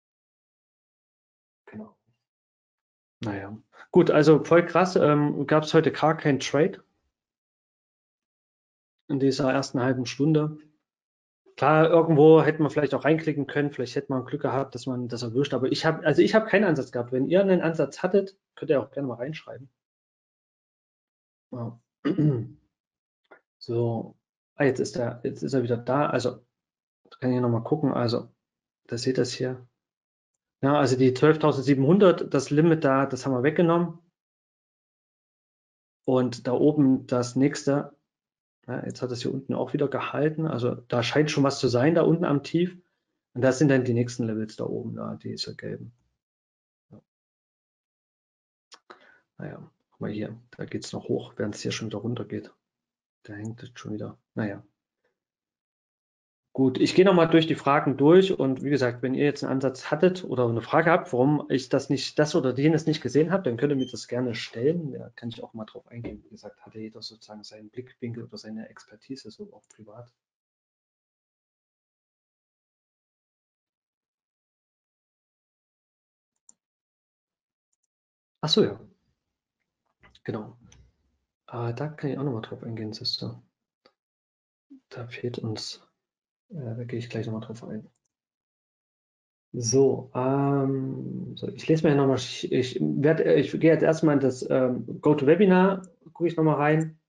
Speaker 2: Genau. Naja. Gut, also voll krass. Ähm, Gab es heute gar keinen Trade in dieser ersten halben Stunde. Klar, irgendwo hätte man vielleicht auch reinklicken können, vielleicht hätte man Glück gehabt, dass man das erwischt, aber ich habe, also ich habe keinen Ansatz gehabt. Wenn ihr einen Ansatz hattet, könnt ihr auch gerne mal reinschreiben. Ja. So, ah, jetzt ist er, jetzt ist er wieder da. Also kann ich noch mal gucken. Also, da seht ihr das hier. Ja, also die zwölftausendsiebenhundert, das Limit da, das haben wir weggenommen. Und da oben das nächste, ja, jetzt hat es hier unten auch wieder gehalten. Also da scheint schon was zu sein, da unten am Tief. Und das sind dann die nächsten Levels da oben, da, diese gelben. Ja. Naja, guck mal hier, da geht es noch hoch, während es hier schon wieder runter geht. Da hängt es schon wieder. Naja. Gut, ich gehe nochmal durch die Fragen durch und wie gesagt, wenn ihr jetzt einen Ansatz hattet oder eine Frage habt, warum ich das nicht, das oder jenes nicht gesehen habe, dann könnt ihr mir das gerne stellen. Da kann ich auch mal drauf eingehen. Wie gesagt, hatte jeder sozusagen seinen Blickwinkel oder seine Expertise, so auch privat. Ach so, ja. Genau. Äh, da kann ich auch nochmal drauf eingehen, siehst du. Da fehlt uns, äh, da gehe ich gleich nochmal drauf ein. So, ähm, so, ich lese mir nochmal, ich, ich, werd, ich gehe jetzt erstmal in das ähm, GoToWebinar, gucke ich nochmal rein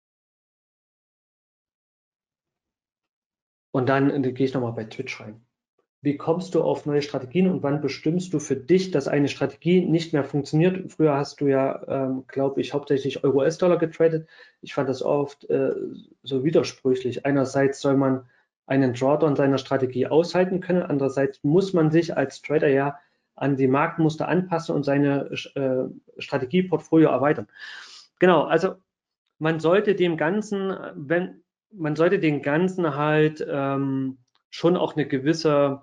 Speaker 2: und dann äh, gehe ich nochmal bei Twitch rein. Wie kommst du auf neue Strategien und wann bestimmst du für dich, dass eine Strategie nicht mehr funktioniert? Früher hast du ja, ähm, glaube ich, hauptsächlich Euro-U S-Dollar getradet. Ich fand das oft äh, so widersprüchlich. Einerseits soll man einen Drawdown seiner Strategie aushalten können, andererseits muss man sich als Trader ja an die Marktmuster anpassen und seine äh, Strategieportfolio erweitern. Genau, also man sollte dem Ganzen, wenn man sollte den Ganzen halt ähm, schon auch eine gewisse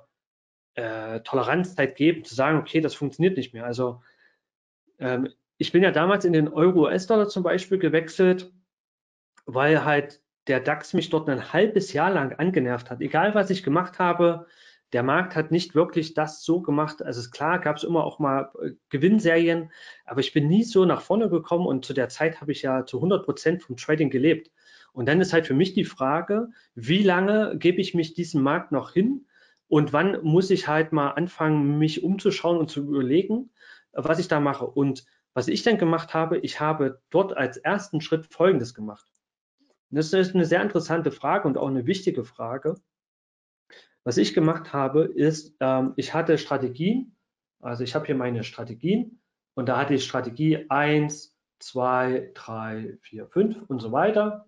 Speaker 2: äh, Toleranzzeit geben, zu sagen, okay, das funktioniert nicht mehr. Also ähm, ich bin ja damals in den Euro-U S-Dollar zum Beispiel gewechselt, weil halt der DAX mich dort ein halbes Jahr lang angenervt hat. Egal, was ich gemacht habe, der Markt hat nicht wirklich das so gemacht. Also ist klar, gab es immer auch mal äh, Gewinnserien, aber ich bin nie so nach vorne gekommen und zu der Zeit habe ich ja zu hundert Prozent vom Trading gelebt. Und dann ist halt für mich die Frage, wie lange gebe ich mich diesem Markt noch hin und wann muss ich halt mal anfangen, mich umzuschauen und zu überlegen, was ich da mache. Und was ich dann gemacht habe, ich habe dort als ersten Schritt Folgendes gemacht. Das ist eine sehr interessante Frage und auch eine wichtige Frage. Was ich gemacht habe, ist, ähm, ich hatte Strategien, also ich habe hier meine Strategien und da hatte ich Strategie eins, zwei, drei, vier, fünf und so weiter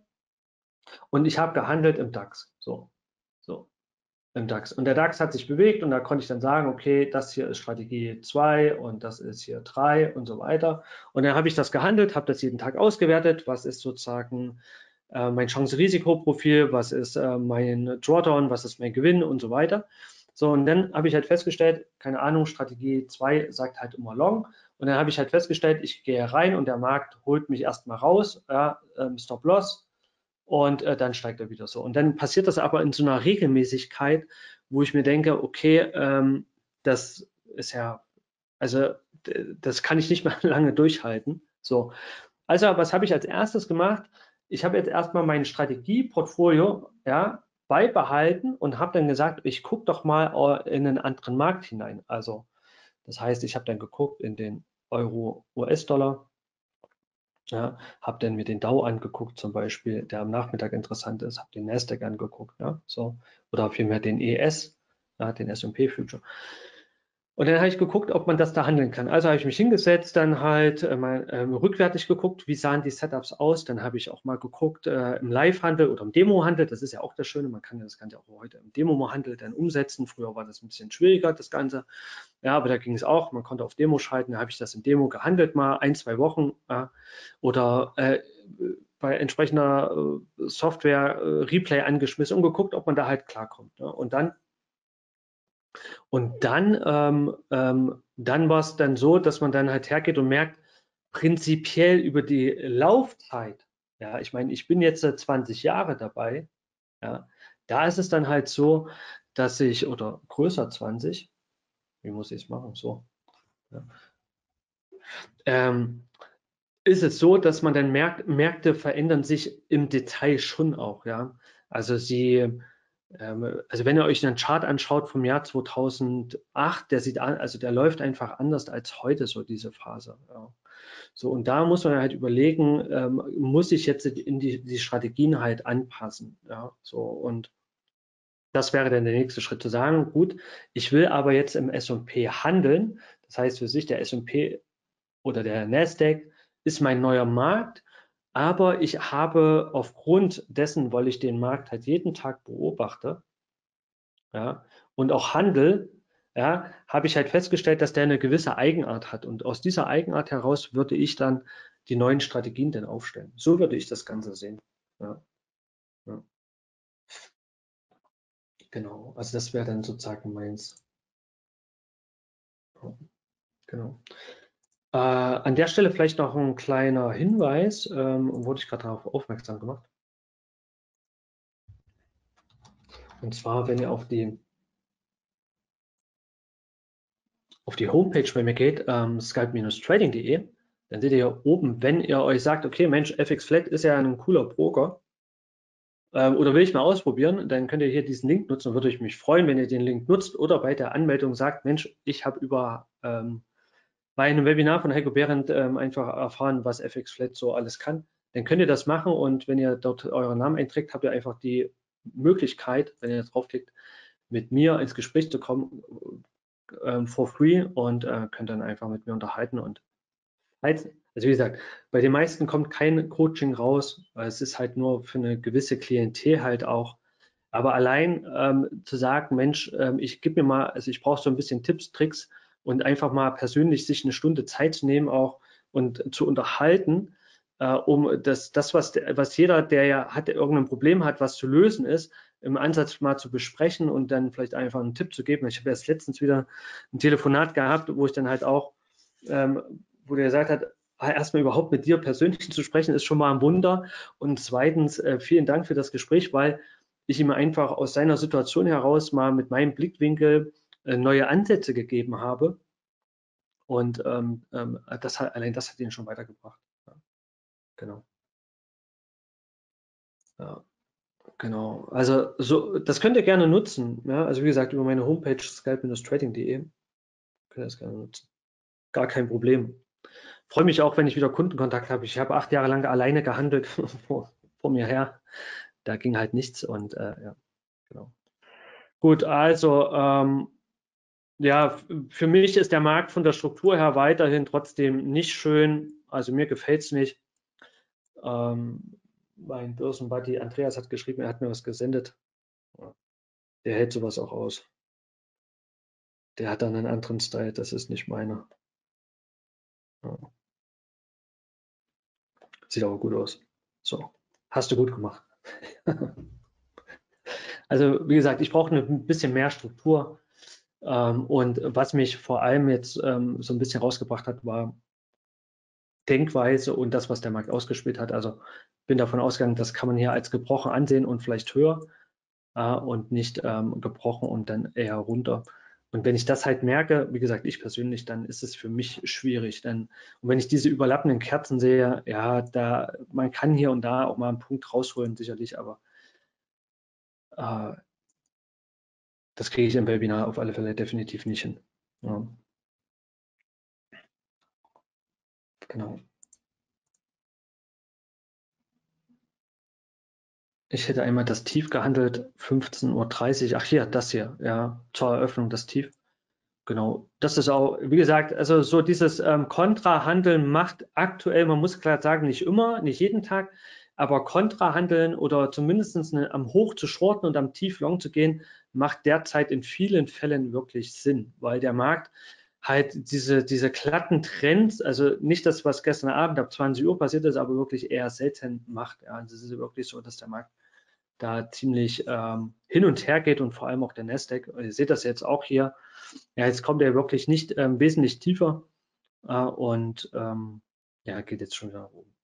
Speaker 2: und ich habe gehandelt im DAX. So, so, im DAX. Und der DAX hat sich bewegt und da konnte ich dann sagen, okay, das hier ist Strategie zwei und das ist hier drei und so weiter. Und dann habe ich das gehandelt, habe das jeden Tag ausgewertet, was ist sozusagen äh, mein Chance-Risiko-Profil, was ist äh, mein Drawdown, was ist mein Gewinn und so weiter. So, und dann habe ich halt festgestellt, keine Ahnung, Strategie zwei sagt halt immer Long. Und dann habe ich halt festgestellt, ich gehe rein und der Markt holt mich erstmal raus, ja, ähm, Stop-Loss, und äh, dann steigt er wieder so. Und dann passiert das aber in so einer Regelmäßigkeit, wo ich mir denke, okay, ähm, das ist ja, also das kann ich nicht mehr lange durchhalten. So, also was habe ich als erstes gemacht? Ich habe jetzt erstmal mein Strategieportfolio, ja, beibehalten und habe dann gesagt, ich gucke doch mal in einen anderen Markt hinein. Also das heißt, ich habe dann geguckt in den Euro-U S-Dollar, ja, habe dann mir den Dow angeguckt zum Beispiel, der am Nachmittag interessant ist, habe den Nasdaq angeguckt, ja, so, oder vielmehr den E S, ja, den S und P Future. Und dann habe ich geguckt, ob man das da handeln kann. Also habe ich mich hingesetzt, dann halt äh, mal ähm, rückwärtig geguckt, wie sahen die Setups aus. Dann habe ich auch mal geguckt äh, im Live-Handel oder im Demo-Handel. Das ist ja auch das Schöne, man kann das Ganze auch heute im Demo-Handel dann umsetzen. Früher war das ein bisschen schwieriger, das Ganze. Ja, aber da ging es auch. Man konnte auf Demo schalten. Da habe ich das im Demo gehandelt, mal ein, zwei Wochen. Ja. Oder äh, bei entsprechender äh, Software äh, Replay angeschmissen und geguckt, ob man da halt klarkommt. Ja. Und dann und dann, ähm, ähm, dann war es dann so, dass man dann halt hergeht und merkt, prinzipiell über die Laufzeit, ja, ich meine, ich bin jetzt seit zwanzig Jahre dabei, ja, da ist es dann halt so, dass ich, oder größer zwanzig, wie muss ich es machen, so, ja, ähm, ist es so, dass man dann merkt, Märkte verändern sich im Detail schon auch, ja. Also sie, ähm, also wenn ihr euch einen Chart anschaut vom Jahr zweitausendacht, der sieht an, also der läuft einfach anders als heute so diese Phase. Ja. So, und da muss man halt überlegen, ähm, muss ich jetzt in die, die Strategien halt anpassen, ja. So, und das wäre dann der nächste Schritt, zu sagen, gut, ich will aber jetzt im S und P handeln. Das heißt für sich, der S und P oder der Nasdaq ist mein neuer Markt, aber ich habe aufgrund dessen, weil ich den Markt halt jeden Tag beobachte, ja, und auch handel, ja, habe ich halt festgestellt, dass der eine gewisse Eigenart hat. Und aus dieser Eigenart heraus würde ich dann die neuen Strategien dann aufstellen. So würde ich das Ganze sehen. Ja, ja, genau. Also das wäre dann sozusagen meins. Ja, genau. Äh, an der Stelle vielleicht noch ein kleiner Hinweis, ähm, wurde ich gerade darauf aufmerksam gemacht. Und zwar, wenn ihr auf die auf die Homepage bei mir geht, ähm, scalp Trading punkt de, dann seht ihr hier oben, wenn ihr euch sagt, okay, Mensch, F X Flat ist ja ein cooler Broker, ähm, oder will ich mal ausprobieren, dann könnt ihr hier diesen Link nutzen und würde ich mich freuen, wenn ihr den Link nutzt oder bei der Anmeldung sagt, Mensch, ich habe über ähm, bei einem Webinar von Heiko Behrendt ähm, einfach erfahren, was F X Flat so alles kann. Dann könnt ihr das machen und wenn ihr dort euren Namen einträgt, habt ihr einfach die Möglichkeit, wenn ihr draufklickt, mit mir ins Gespräch zu kommen, ähm, for free und äh, könnt dann einfach mit mir unterhalten. Und halt, also wie gesagt, bei den meisten kommt kein Coaching raus, weil es ist halt nur für eine gewisse Klientel halt auch. Aber allein ähm, zu sagen, Mensch, ähm, ich gebe mir mal, also ich brauche so ein bisschen Tipps, Tricks und einfach mal persönlich sich eine Stunde Zeit zu nehmen auch und zu unterhalten, äh, um das, das was, was jeder, der ja hat, irgendein Problem hat, was zu lösen ist, im Ansatz mal zu besprechen und dann vielleicht einfach einen Tipp zu geben. Ich habe erst letztens wieder ein Telefonat gehabt, wo ich dann halt auch, ähm, wo der gesagt hat, erstmal überhaupt mit dir persönlich zu sprechen, ist schon mal ein Wunder. Und zweitens, äh, vielen Dank für das Gespräch, weil ich ihm einfach aus seiner Situation heraus mal mit meinem Blickwinkel äh, neue Ansätze gegeben habe. Und ähm, ähm, das hat, allein das hat ihn schon weitergebracht. Ja, genau. Ja, genau. Also so, das könnt ihr gerne nutzen. Ja? Also wie gesagt, über meine Homepage scalp Trading punkt de könnt ihr das gerne nutzen. Gar kein Problem. Freue mich auch, wenn ich wieder Kundenkontakt habe. Ich habe acht Jahre lang alleine gehandelt vor, vor mir her. Da ging halt nichts und äh, ja, genau. Gut, also ähm, ja, für mich ist der Markt von der Struktur her weiterhin trotzdem nicht schön. Also mir gefällt es nicht. Ähm, mein Börsenbuddy Andreas hat geschrieben, er hat mir was gesendet. Der hält sowas auch aus. Der hat dann einen anderen Style, das ist nicht meiner. Ja. Sieht aber gut aus. So, hast du gut gemacht. Also wie gesagt, ich brauche ein bisschen mehr Struktur. Ähm, und was mich vor allem jetzt ähm, so ein bisschen rausgebracht hat, war Denkweise und das, was der Markt ausgespielt hat. Also bin davon ausgegangen, das kann man hier als gebrochen ansehen und vielleicht höher äh, und nicht ähm, gebrochen und dann eher runter. Und wenn ich das halt merke, wie gesagt, ich persönlich, dann ist es für mich schwierig. Dann, und wenn ich diese überlappenden Kerzen sehe, ja, da, man kann hier und da auch mal einen Punkt rausholen, sicherlich, aber äh, das kriege ich im Webinar auf alle Fälle definitiv nicht hin. Ja, genau. Ich hätte einmal das Tief gehandelt, fünfzehn Uhr dreißig. Ach hier, das hier, ja, zur Eröffnung das Tief. Genau, das ist auch, wie gesagt, also so dieses ähm, Kontrahandeln macht aktuell, man muss klar sagen, nicht immer, nicht jeden Tag, aber Kontrahandeln oder zumindest eine, am Hoch zu shorten und am Tief long zu gehen, macht derzeit in vielen Fällen wirklich Sinn, weil der Markt halt diese, diese glatten Trends, also nicht das, was gestern Abend ab zwanzig Uhr passiert ist, aber wirklich eher selten macht. Ja, also es ist wirklich so, dass der Markt da ziemlich ähm, hin und her geht und vor allem auch der Nasdaq. Ihr seht das jetzt auch hier. Ja, jetzt kommt er wirklich nicht ähm, wesentlich tiefer äh, und ähm, ja, geht jetzt schon wieder nach oben.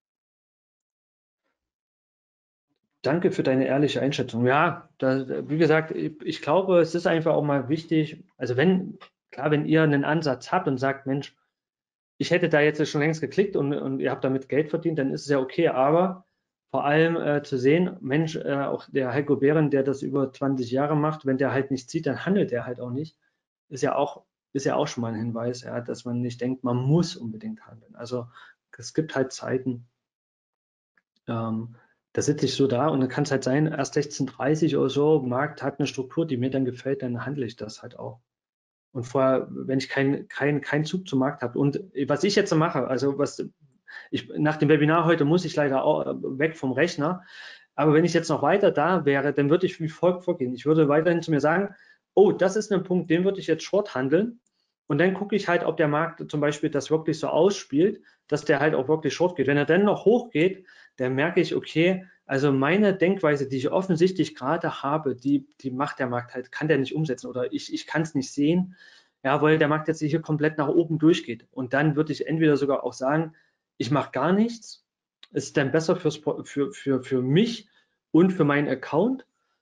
Speaker 2: Danke für deine ehrliche Einschätzung. Ja, da, wie gesagt, ich, ich glaube, es ist einfach auch mal wichtig, also wenn, klar, wenn ihr einen Ansatz habt und sagt, Mensch, ich hätte da jetzt schon längst geklickt und, und ihr habt damit Geld verdient, dann ist es ja okay, aber vor allem äh, zu sehen, Mensch, äh, auch der Heiko Behrendt, der das über zwanzig Jahre macht, wenn der halt nicht zieht, dann handelt er halt auch nicht. Ist ja auch, ist ja auch schon mal ein Hinweis, ja, dass man nicht denkt, man muss unbedingt handeln. Also es gibt halt Zeiten, ähm, da sitze ich so da und dann kann es halt sein, erst sechzehn Uhr dreißig oder so, Markt hat eine Struktur, die mir dann gefällt, dann handle ich das halt auch. Und vorher, wenn ich keinen kein, kein Zug zum Markt habe. Und was ich jetzt mache, also was ich nach dem Webinar heute muss ich leider auch weg vom Rechner. Aber wenn ich jetzt noch weiter da wäre, dann würde ich wie folgt vorgehen. Ich würde weiterhin zu mir sagen, oh, das ist ein Punkt, den würde ich jetzt short handeln. Und dann gucke ich halt, ob der Markt zum Beispiel das wirklich so ausspielt, dass der halt auch wirklich short geht. Wenn er dann noch hoch geht, dann merke ich, okay, also meine Denkweise, die ich offensichtlich gerade habe, die, die macht der Markt halt, kann der nicht umsetzen oder ich, ich kann es nicht sehen, ja, weil der Markt jetzt hier komplett nach oben durchgeht. Und dann würde ich entweder sogar auch sagen, ich mache gar nichts, ist dann besser fürs, für, für, für mich und für meinen Account.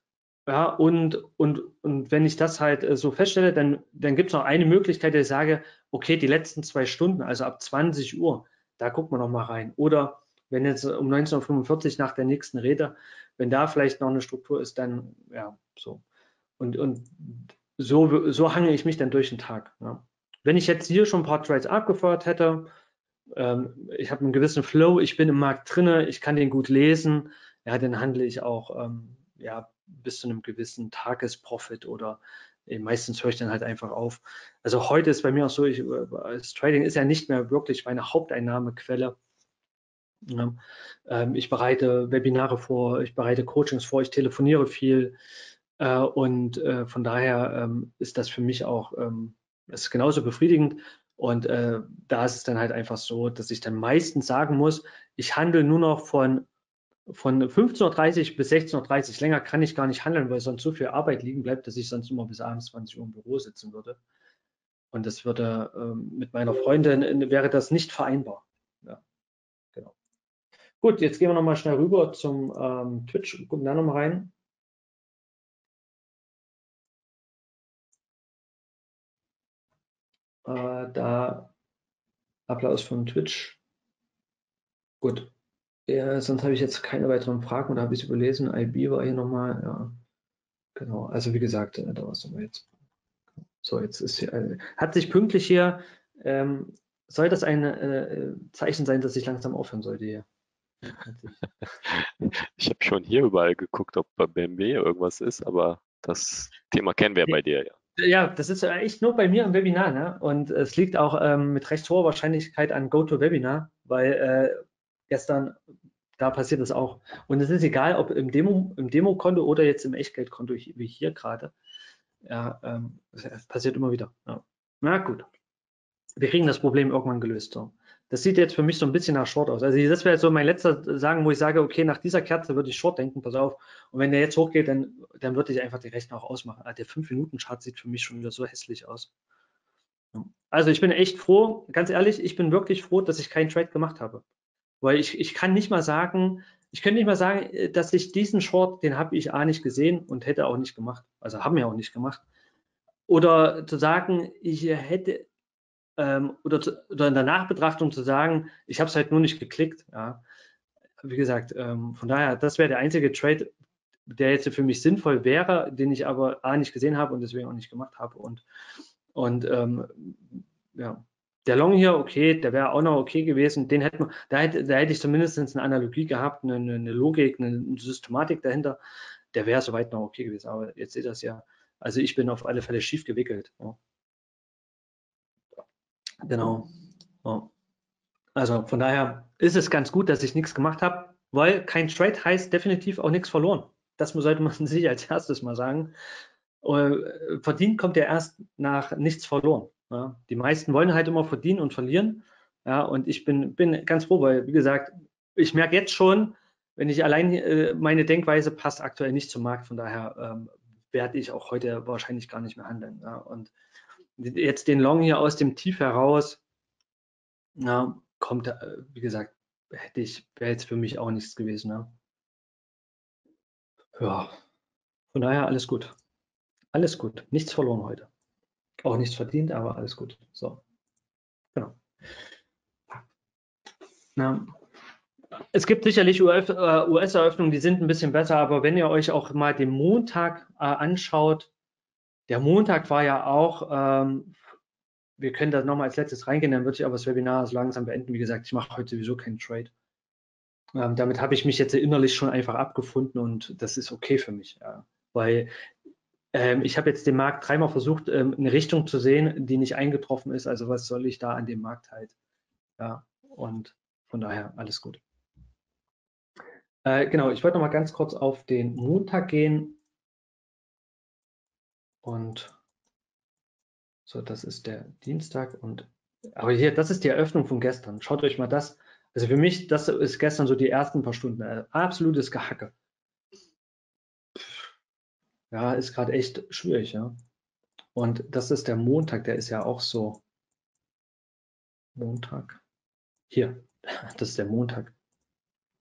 Speaker 2: Ja, und, und, und wenn ich das halt äh, so feststelle, dann, dann gibt es noch eine Möglichkeit, dass ich sage, okay, die letzten zwei Stunden, also ab zwanzig Uhr, da guckt man noch mal rein. Oder wenn jetzt um neunzehn Uhr fünfundvierzig nach der nächsten Rede, wenn da vielleicht noch eine Struktur ist, dann ja, so. Und, und so, so hangel ich mich dann durch den Tag. Ja. Wenn ich jetzt hier schon ein paar Trades abgefeuert hätte, ähm, ich habe einen gewissen Flow, ich bin im Markt drinne, ich kann den gut lesen, ja, dann handle ich auch ähm, ja, bis zu einem gewissen Tagesprofit oder äh, meistens höre ich dann halt einfach auf. Also heute ist bei mir auch so, ich, das Trading ist ja nicht mehr wirklich meine Haupteinnahmequelle. Ja. Ähm, ich bereite Webinare vor, ich bereite Coachings vor, ich telefoniere viel äh, und äh, von daher ähm, ist das für mich auch ähm, ist genauso befriedigend. Und äh, da ist es dann halt einfach so, dass ich dann meistens sagen muss, ich handle nur noch von, von fünfzehn Uhr dreißig bis sechzehn Uhr dreißig. Länger kann ich gar nicht handeln, weil sonst so viel Arbeit liegen bleibt, dass ich sonst immer bis abends zwanzig Uhr im Büro sitzen würde. Und das würde ähm, mit meiner Freundin äh, wäre das nicht vereinbar. Ja, genau. Gut, jetzt gehen wir nochmal schnell rüber zum ähm, Twitch und gucken da nochmal rein. Äh, da Applaus von Twitch. Gut. Ja, sonst habe ich jetzt keine weiteren Fragen oder habe ich es überlesen. I B war hier nochmal. Ja, genau. Also wie gesagt, äh, da war es nochmal jetzt. So, jetzt ist hier, äh, hat sich pünktlich hier, ähm, soll das ein äh, Zeichen sein, dass ich langsam aufhören sollte hier?
Speaker 1: Ich habe schon hier überall geguckt, ob bei B M W irgendwas ist, aber das Thema kennen wir ja bei dir, ja.
Speaker 2: Ja, das ist ja echt nur bei mir im Webinar, ne? Und es liegt auch ähm, mit recht hoher Wahrscheinlichkeit an GoToWebinar, weil äh, gestern, da passiert es auch. Und es ist egal, ob im Demo, im Demokonto oder jetzt im Echtgeldkonto, wie hier gerade. Ja, ähm, es passiert immer wieder. Ja. Na gut, wir kriegen das Problem irgendwann gelöst. So. Das sieht jetzt für mich so ein bisschen nach Short aus. Also das wäre jetzt so mein letzter Sagen, wo ich sage, okay, nach dieser Kerze würde ich Short denken, pass auf. Und wenn der jetzt hochgeht, dann, dann würde ich einfach die Rechner auch ausmachen. Ah, der fünf Minuten Chart sieht für mich schon wieder so hässlich aus. Also ich bin echt froh, ganz ehrlich, ich bin wirklich froh, dass ich keinen Trade gemacht habe. Weil ich, ich kann nicht mal sagen, ich könnte nicht mal sagen, dass ich diesen Short, den habe ich A nicht gesehen und hätte auch nicht gemacht. Also haben wir auch nicht gemacht. Oder zu sagen, ich hätte, ähm, oder, zu, oder in der Nachbetrachtung zu sagen, ich habe es halt nur nicht geklickt. Ja. Wie gesagt, ähm, von daher, das wäre der einzige Trade, der jetzt für mich sinnvoll wäre, den ich aber A nicht gesehen habe und deswegen auch nicht gemacht habe. Und, und ähm, ja, der Long hier, okay, der wäre auch noch okay gewesen. Den hätte man, da hätte, da hätte ich zumindest eine Analogie gehabt, eine, eine Logik, eine Systematik dahinter. Der wäre soweit noch okay gewesen. Aber jetzt seht ihr das ja. Also ich bin auf alle Fälle schief gewickelt. Ja. Genau. Ja. Also von daher ist es ganz gut, dass ich nichts gemacht habe, weil kein Trade heißt definitiv auch nichts verloren. Das sollte man sich als erstes mal sagen. Äh, verdient kommt ja erst nach nichts verloren. Ja. Die meisten wollen halt immer verdienen und verlieren. Ja, und ich bin, bin ganz froh, weil, wie gesagt, ich merke jetzt schon, wenn ich allein äh, meine Denkweise passt aktuell nicht zum Markt, von daher ähm, werde ich auch heute wahrscheinlich gar nicht mehr handeln. Ja. Und jetzt den Long hier aus dem Tief heraus, ja, kommt, äh, wie gesagt, hätte ich, wäre jetzt für mich auch nichts gewesen. Ne? Ja, von daher alles gut. Alles gut. Nichts verloren heute. Auch nichts verdient, aber alles gut. So, genau. Na, es gibt sicherlich U S-Eröffnungen, die sind ein bisschen besser, aber wenn ihr euch auch mal den Montag äh, anschaut, der Montag war ja auch, ähm, wir können da nochmal als letztes reingehen, dann würde ich aber das Webinar so langsam beenden. Wie gesagt, ich mache heute sowieso keinen Trade. Ähm, damit habe ich mich jetzt innerlich schon einfach abgefunden und das ist okay für mich, ja. Weil ähm, ich habe jetzt den Markt dreimal versucht, ähm, eine Richtung zu sehen, die nicht eingetroffen ist. Also was soll ich da an dem Markt halt? Ja, und von daher alles gut. Äh, genau, ich wollte noch mal ganz kurz auf den Montag gehen und so, das ist der Dienstag und aber hier, das ist die Eröffnung von gestern. Schaut euch mal das. Also für mich, das ist gestern so die ersten paar Stunden. Äh, absolutes Gehacke. Ja, ist gerade echt schwierig, ja. Und das ist der Montag, der ist ja auch so. Montag. Hier, das ist der Montag.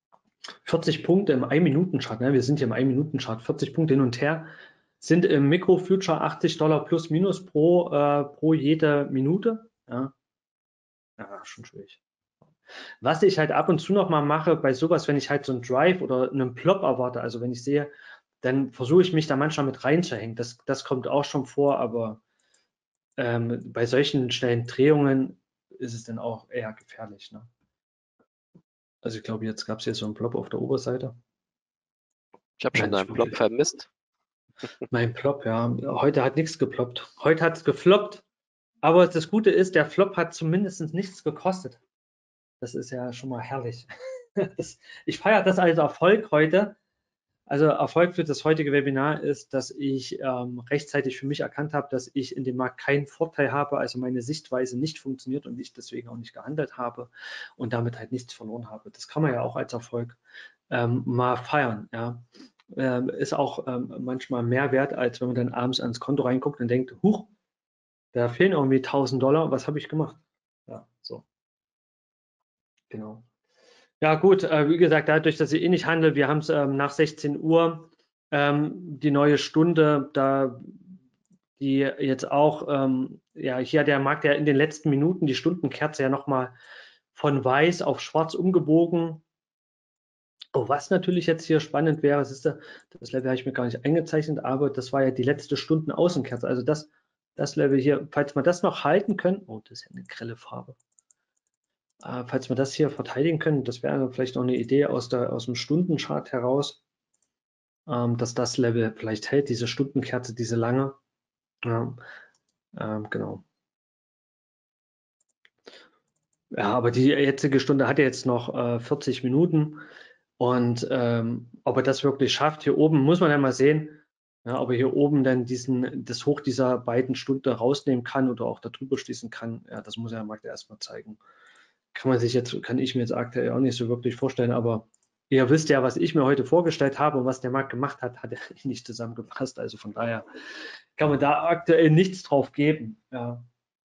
Speaker 2: vierzig Punkte im ein-Minuten-Chart, ne? Wir sind hier im ein-Minuten-Chart, vierzig Punkte hin und her, sind im Mikro-Future achtzig Dollar plus minus pro, äh, pro jede Minute. Ja. Ja, schon schwierig. Was ich halt ab und zu noch mal mache bei sowas, wenn ich halt so einen Drive oder einen Plop erwarte, also wenn ich sehe, dann versuche ich mich da manchmal mit reinzuhängen. Das, das kommt auch schon vor, aber ähm, bei solchen schnellen Drehungen ist es dann auch eher gefährlich. Ne? Also ich glaube, jetzt gab es hier so einen Plop auf der Oberseite.
Speaker 1: Ich habe
Speaker 2: Nein,
Speaker 1: schon
Speaker 2: nicht
Speaker 1: deinen Plop
Speaker 2: wirklich.
Speaker 1: vermisst.
Speaker 2: Mein Plop, ja. Heute hat nichts geploppt. Heute hat es gefloppt. Aber das Gute ist, der Flop hat zumindest nichts gekostet. Das ist ja schon mal herrlich. Das, ich feiere das als Erfolg heute. Also Erfolg für das heutige Webinar ist, dass ich ähm, rechtzeitig für mich erkannt habe, dass ich in dem Markt keinen Vorteil habe, also meine Sichtweise nicht funktioniert und ich deswegen auch nicht gehandelt habe und damit halt nichts verloren habe. Das kann man ja auch als Erfolg ähm, mal feiern. Ja. Ähm, ist auch ähm, manchmal mehr wert, als wenn man dann abends ans Konto reinguckt und denkt, huch, da fehlen irgendwie tausend Dollar, was habe ich gemacht? Ja, so, genau. Ja gut, äh, wie gesagt, dadurch, dass ich eh nicht handle, wir haben es ähm, nach sechzehn Uhr, ähm, die neue Stunde, da die jetzt auch, ähm, ja, hier hat der Markt ja in den letzten Minuten die Stundenkerze ja nochmal von weiß auf schwarz umgebogen. Oh, was natürlich jetzt hier spannend wäre, das, ist, das Level habe ich mir gar nicht eingezeichnet, aber das war ja die letzte Stundenaußenkerze. Also das, das Level hier, falls wir das noch halten können, oh, das ist ja eine grelle Farbe. Äh, falls wir das hier verteidigen können, das wäre vielleicht noch eine Idee aus, der, aus dem Stundenchart heraus, ähm, dass das Level vielleicht hält, diese Stundenkerze, diese lange. Ja, ähm, genau. Ja, aber die jetzige Stunde hat ja jetzt noch äh, vierzig Minuten und ähm, ob er das wirklich schafft, hier oben muss man ja mal sehen, ja, ob er hier oben dann diesen, das Hoch dieser beiden Stunden rausnehmen kann oder auch darüber schließen kann. Ja, das muss ja der Markt erstmal zeigen. Kann man sich jetzt, kann ich mir jetzt aktuell auch nicht so wirklich vorstellen, aber ihr wisst ja, was ich mir heute vorgestellt habe und was der Markt gemacht hat, hat er nicht zusammengepasst. Also von daher kann man da aktuell nichts drauf geben. Ja.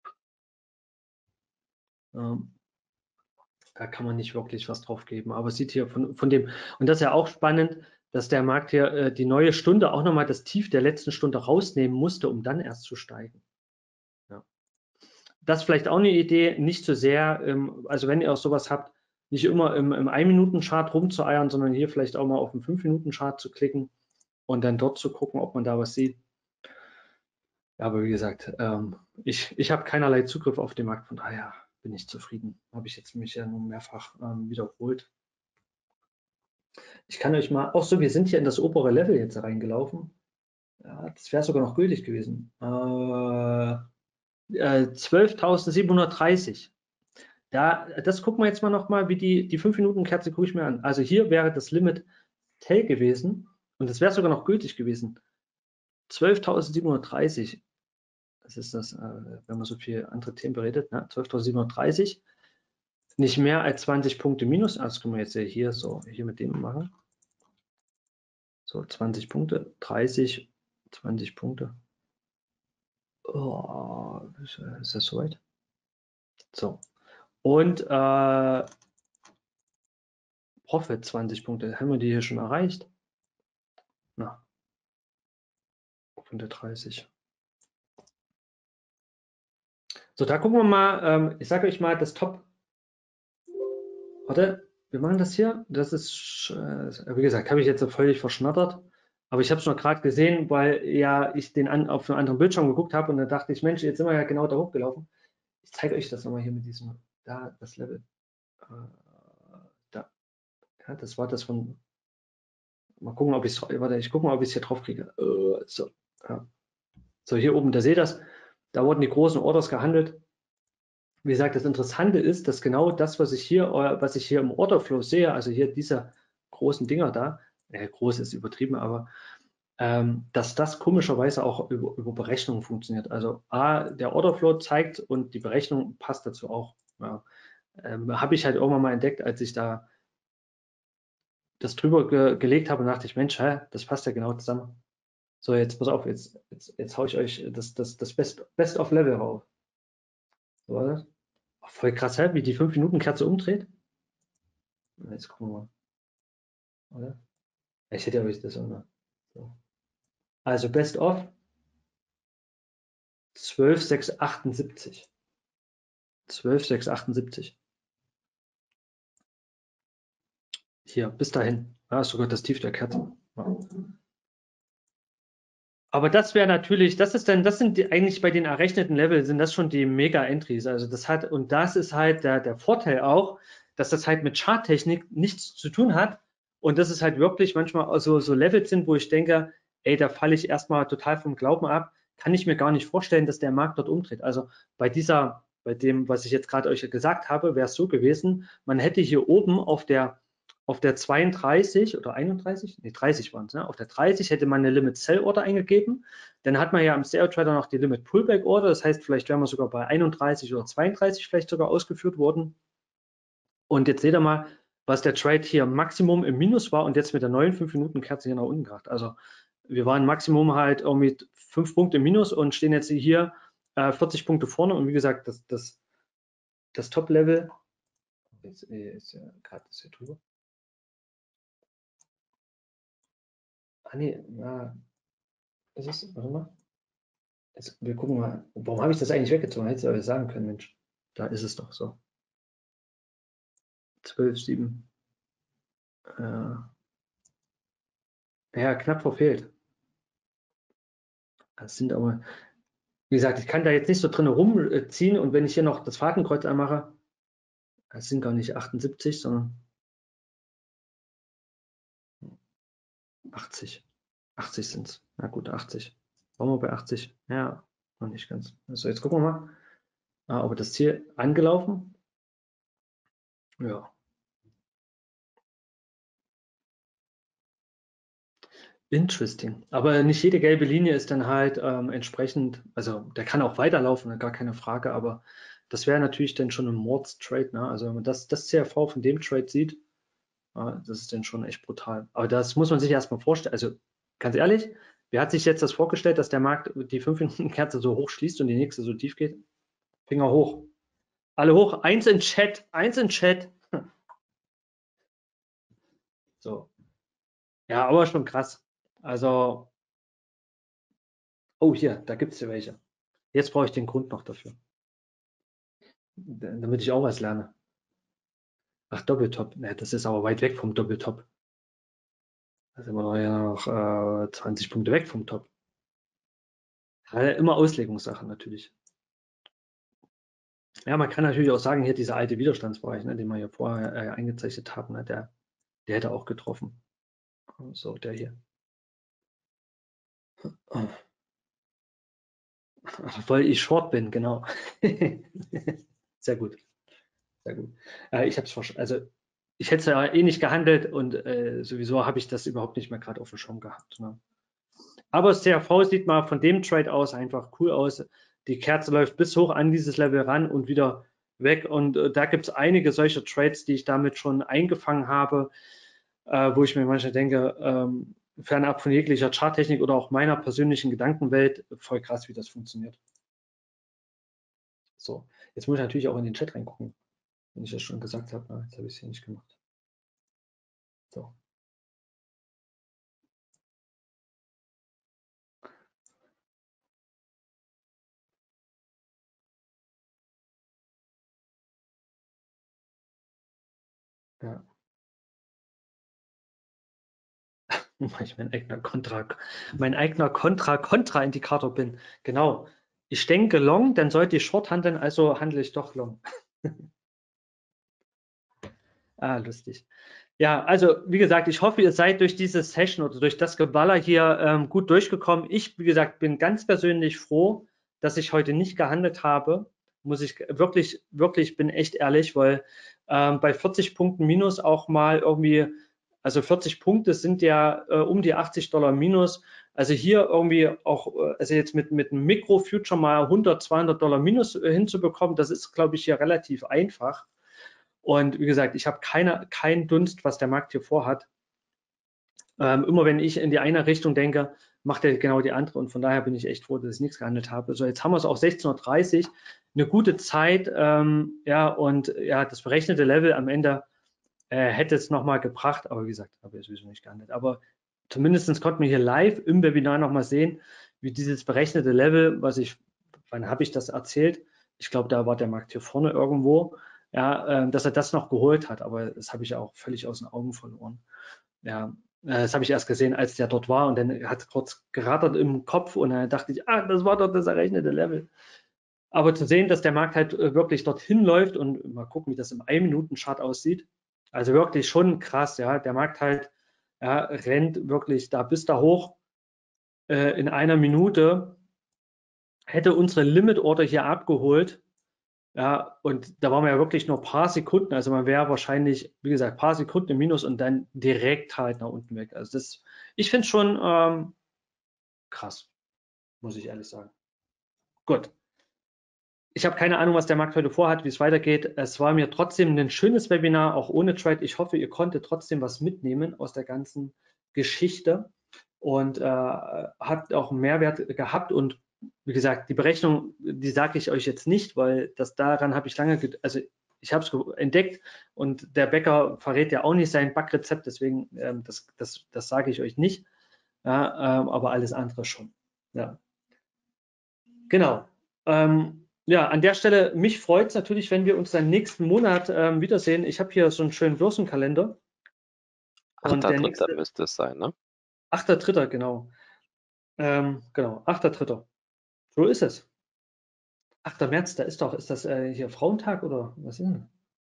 Speaker 2: Ähm, Da kann man nicht wirklich was drauf geben. Aber es sieht hier von, von dem, und das ist ja auch spannend, dass der Markt hier äh, die neue Stunde auch nochmal das Tief der letzten Stunde rausnehmen musste, um dann erst zu steigen. Ja. Das ist vielleicht auch eine Idee, nicht zu sehr, ähm, also wenn ihr auch sowas habt, nicht immer im, im ein-Minuten-Chart rumzueiern, sondern hier vielleicht auch mal auf den fünf-Minuten-Chart zu klicken und dann dort zu gucken, ob man da was sieht. Ja, aber wie gesagt, ähm, ich, ich habe keinerlei Zugriff auf den Markt, von daher bin ich zufrieden. Habe ich jetzt mich ja nun mehrfach ähm, wiederholt. Ich kann euch mal, auch so, wir sind hier in das obere Level jetzt reingelaufen. Ja, das wäre sogar noch gültig gewesen. Äh, äh, zwölftausendsiebenhundertdreißig. Da, das gucken wir jetzt mal nochmal, wie die, die fünf-Minuten-Kerze gucke ich mir an. Also hier wäre das Limit Tail gewesen und das wäre sogar noch gültig gewesen. zwölftausendsiebenhundertdreißig. Das ist das, äh, wenn man so viele andere Themen beredet, ne? zwölftausendsiebenhundertdreißig. Nicht mehr als zwanzig Punkte minus. Also das können wir jetzt hier so hier mit dem machen. So, zwanzig Punkte, dreißig, zwanzig Punkte. Oh, ist das soweit? So. Und äh, Profit zwanzig Punkte. Haben wir die hier schon erreicht? Na, hundertdreißig. So, da gucken wir mal. Ähm, ich sage euch mal das Top. Warte, wir machen das hier. Das ist, äh, wie gesagt, habe ich jetzt völlig verschnattert. Aber ich habe es noch gerade gesehen, weil ja ich den an, auf einem anderen Bildschirm geguckt habe und da dachte ich, Mensch, jetzt sind wir ja genau da hochgelaufen. Ich zeige euch das nochmal hier mit diesem, da, das Level. Äh, da. Ja, das war das von, mal gucken, ob ich es, warte, ich gucke mal, ob ich es hier drauf kriege. Äh, so, ja. So, hier oben, da seht ihr das. Da wurden die großen Orders gehandelt. Wie gesagt, das Interessante ist, dass genau das, was ich hier, äh, was ich hier im Orderflow sehe, also hier diese großen Dinger da, äh, groß ist übertrieben, aber ähm, dass das komischerweise auch über, über Berechnungen funktioniert. Also A, der Orderflow zeigt und die Berechnung passt dazu auch. Ja. Ähm, habe ich halt irgendwann mal entdeckt, als ich da das drüber ge gelegt habe und dachte ich, Mensch, hä, das passt ja genau zusammen. So, jetzt pass auf, jetzt, jetzt, jetzt haue ich euch das, das, das Best, Best of Level rauf. So war das. Voll krass, hä, wie die fünf Minuten Kerze umdreht. Jetzt gucken wir mal. oder? Ich hätte euch das auch noch. So. Also Best of zwölf Komma sechs achtundsiebzig. zwölf Komma sechs achtundsiebzig. Hier, bis dahin. Ja, ist sogar das Tief der Kerze. Ja. Aber das wäre natürlich, das ist dann, das sind die, eigentlich bei den errechneten Level sind das schon die Mega-Entries. Also das hat, und das ist halt der, der Vorteil auch, dass das halt mit Charttechnik nichts zu tun hat. Und das ist halt wirklich manchmal so, so Levels sind, wo ich denke, ey, da falle ich erstmal total vom Glauben ab. Kann ich mir gar nicht vorstellen, dass der Markt dort umdreht. Also bei dieser, bei dem, was ich jetzt gerade euch gesagt habe, wäre es so gewesen, man hätte hier oben auf der auf der zweiunddreißig oder einunddreißig, nee, dreißig waren es, ne? Auf der dreißig hätte man eine Limit Sell Order eingegeben. Dann hat man ja im Stereo Trader noch die Limit Pullback Order. Das heißt, vielleicht wären wir sogar bei einunddreißig oder zweiunddreißig vielleicht sogar ausgeführt worden. Und jetzt seht ihr mal, was der Trade hier Maximum im Minus war und jetzt mit der neuen fünf Minuten Kerze hier nach unten gebracht. Also wir waren Maximum halt irgendwie fünf Punkte im Minus und stehen jetzt hier äh, vierzig Punkte vorne. Und wie gesagt, das, das, das Top-Level, jetzt ist ja gerade das hier drüber. Ah nee, ja, ist es, warte mal. Jetzt, wir gucken mal, warum habe ich das eigentlich weggezogen? Hätte ich aber sagen können, Mensch, da ist es doch so. zwölf Komma sieben. Äh, ja, knapp verfehlt. Das sind aber, wie gesagt, ich kann da jetzt nicht so drin rumziehen und wenn ich hier noch das Fadenkreuz anmache, das sind gar nicht achtundsiebzig, sondern achtzig. achtzig sind es. Na gut, achtzig. Waren wir bei achtzig? Ja, noch nicht ganz. Also jetzt gucken wir mal. Ah, aber das Ziel angelaufen? Ja. Interesting. Aber nicht jede gelbe Linie ist dann halt ähm, entsprechend, also der kann auch weiterlaufen, gar keine Frage, aber das wäre natürlich dann schon ein Mordstrade, ne? Also wenn man das, das C R V von dem Trade sieht, äh, das ist dann schon echt brutal. Aber das muss man sich erstmal vorstellen. Also ganz ehrlich, wer hat sich jetzt das vorgestellt, dass der Markt die fünf Minuten Kerze so hoch schließt und die nächste so tief geht? Finger hoch. Alle hoch. Eins in Chat. Eins in Chat. So. Ja, aber schon krass. Also, oh hier, da gibt es ja welche. Jetzt brauche ich den Grund noch dafür, damit ich auch was lerne. Ach, Doppeltop. Ne, das ist aber weit weg vom Doppeltop. Da sind wir ja noch äh, zwanzig Punkte weg vom Top. Ja, immer Auslegungssache natürlich. Ja, man kann natürlich auch sagen, hier dieser alte Widerstandsbereich, ne, den wir hier vorher äh, eingezeichnet haben, ne, der, der hätte auch getroffen. So, der hier. Weil ich short bin, genau. Sehr gut. Sehr gut. Äh, ich habe es also ich hätte es ja eh nicht gehandelt und äh, sowieso habe ich das überhaupt nicht mehr gerade auf dem Schirm gehabt. Ne? Aber das C R V sieht mal von dem Trade aus einfach cool aus. Die Kerze läuft bis hoch an dieses Level ran und wieder weg. Und äh, da gibt es einige solcher Trades, die ich damit schon eingefangen habe, äh, wo ich mir manchmal denke, ähm, fernab von jeglicher Charttechnik oder auch meiner persönlichen Gedankenwelt, voll krass, wie das funktioniert. So, jetzt muss ich natürlich auch in den Chat reingucken, wenn ich das schon gesagt habe. Na, jetzt habe ich es hier nicht gemacht. So. Ja. Weil ich mein eigener Kontra, mein eigener Kontra-Kontra-Indikator bin. Genau. Ich denke Long, dann sollte ich Short handeln, also handle ich doch Long. Ah, lustig. Ja, also wie gesagt, ich hoffe, ihr seid durch diese Session oder durch das Geballer hier ähm, gut durchgekommen. Ich, wie gesagt, bin ganz persönlich froh, dass ich heute nicht gehandelt habe. Muss ich wirklich, wirklich, bin echt ehrlich, weil ähm, bei vierzig Punkten minus auch mal irgendwie, also vierzig Punkte sind ja äh, um die achtzig Dollar minus. Also hier irgendwie auch, äh, also jetzt mit, mit einem Mikro-Future mal hundert, zweihundert Dollar minus äh, hinzubekommen, das ist, glaube ich, hier relativ einfach. Und wie gesagt, ich habe keine, keinen Dunst, was der Markt hier vorhat. Ähm, immer wenn ich in die eine Richtung denke, macht er genau die andere. Und von daher bin ich echt froh, dass ich nichts gehandelt habe. So, jetzt haben wir es auch sechzehn Uhr dreißig, eine gute Zeit. Ähm, ja, und ja, das berechnete Level am Ende äh, hätte es nochmal gebracht, aber wie gesagt, habe ich sowieso nicht gehandelt. Aber zumindest konnten wir hier live im Webinar nochmal sehen, wie dieses berechnete Level, was ich, wann habe ich das erzählt? Ich glaube, da war der Markt hier vorne irgendwo, ja, äh, dass er das noch geholt hat, aber das habe ich auch völlig aus den Augen verloren. Ja, äh, das habe ich erst gesehen, als der dort war und dann hat es kurz gerattert im Kopf und dann dachte ich, ah, das war doch das errechnete Level. Aber zu sehen, dass der Markt halt äh, wirklich dorthin läuft und mal gucken, wie das im ein-Minuten-Chart aussieht. Also wirklich schon krass, ja. Der Markt halt ja, rennt wirklich da bis da hoch äh, in einer Minute, hätte unsere Limit-Order hier abgeholt. Ja, und da waren wir ja wirklich nur ein paar Sekunden. Also man wäre wahrscheinlich, wie gesagt, ein paar Sekunden im Minus und dann direkt halt nach unten weg. Also das, ich finde es schon ähm, krass, muss ich ehrlich sagen. Gut. Ich habe keine Ahnung, was der Markt heute vorhat, wie es weitergeht. Es war mir trotzdem ein schönes Webinar, auch ohne Trade. Ich hoffe, ihr konntet trotzdem was mitnehmen aus der ganzen Geschichte und äh, habt auch einen Mehrwert gehabt. Und wie gesagt, die Berechnung, die sage ich euch jetzt nicht, weil das daran habe ich lange, also ich habe es entdeckt und der Bäcker verrät ja auch nicht sein Backrezept, deswegen ähm, das, das, das sage ich euch nicht, ja, ähm, aber alles andere schon. Ja. Genau. Ähm, ja, an der Stelle, mich freut es natürlich, wenn wir uns dann nächsten Monat ähm, wiedersehen. Ich habe hier so einen schönen Börsenkalender und
Speaker 1: Achter
Speaker 2: der
Speaker 1: Dritter
Speaker 2: nächste,
Speaker 1: müsste es sein, ne?
Speaker 2: achter Dritter genau. Ähm, genau, achter Dritter So ist es. achter März, da ist doch, ist das äh, hier Frauentag oder was ist denn?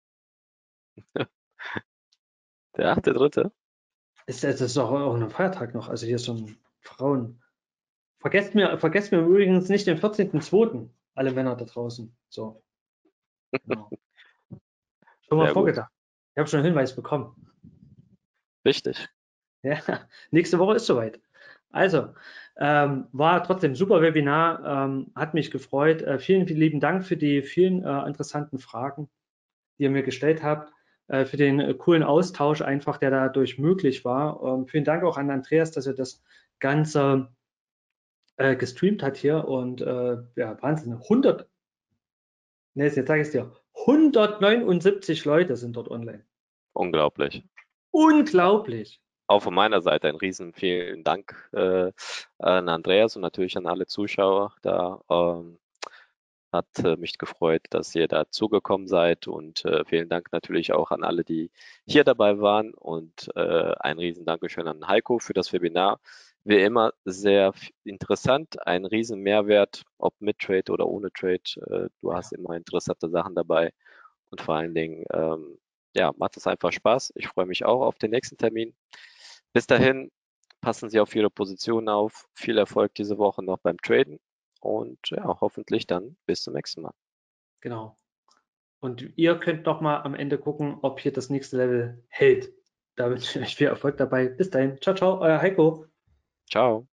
Speaker 1: Der achte Dritte?
Speaker 2: Ist, das ist doch auch ein Feiertag noch, also hier ist so ein Frauen. Vergesst mir, vergesst mir übrigens nicht den vierzehnten zweiten alle Männer da draußen. So, genau. Schon mal
Speaker 1: Sehr gut.
Speaker 2: vorgedacht. Ich habe schon einen Hinweis bekommen.
Speaker 1: Richtig.
Speaker 2: Ja, nächste Woche ist soweit. Also, ähm, war trotzdem ein super Webinar, ähm, hat mich gefreut. Äh, vielen, vielen lieben Dank für die vielen äh, interessanten Fragen, die ihr mir gestellt habt, äh, für den äh, coolen Austausch einfach, der dadurch möglich war. Ähm, vielen Dank auch an Andreas, dass er das Ganze äh, gestreamt hat hier und äh, ja, Wahnsinn, hundert, ne, jetzt sage ich es dir, hundertneunundsiebzig Leute sind dort online.
Speaker 1: Unglaublich.
Speaker 2: Unglaublich.
Speaker 1: Auch von meiner Seite ein riesen vielen Dank äh, an Andreas und natürlich an alle Zuschauer. Da ähm, hat äh, mich gefreut, dass ihr dazugekommen seid und äh, vielen Dank natürlich auch an alle, die hier dabei waren und äh, ein riesen Dankeschön an Heiko für das Webinar. Wie immer sehr interessant, ein riesen Mehrwert, ob mit Trade oder ohne Trade. Äh, du hast immer interessante Sachen dabei und vor allen Dingen ähm, ja, macht es einfach Spaß. Ich freue mich auch auf den nächsten Termin. Bis dahin, passen Sie auf Ihre Position auf. Viel Erfolg diese Woche noch beim Traden und ja, hoffentlich dann bis zum nächsten Mal.
Speaker 2: Genau. Und ihr könnt noch mal am Ende gucken, ob hier das nächste Level hält. Da wünsche ich euch viel Erfolg dabei. Bis dahin. Ciao, ciao, euer Heiko.
Speaker 1: Ciao.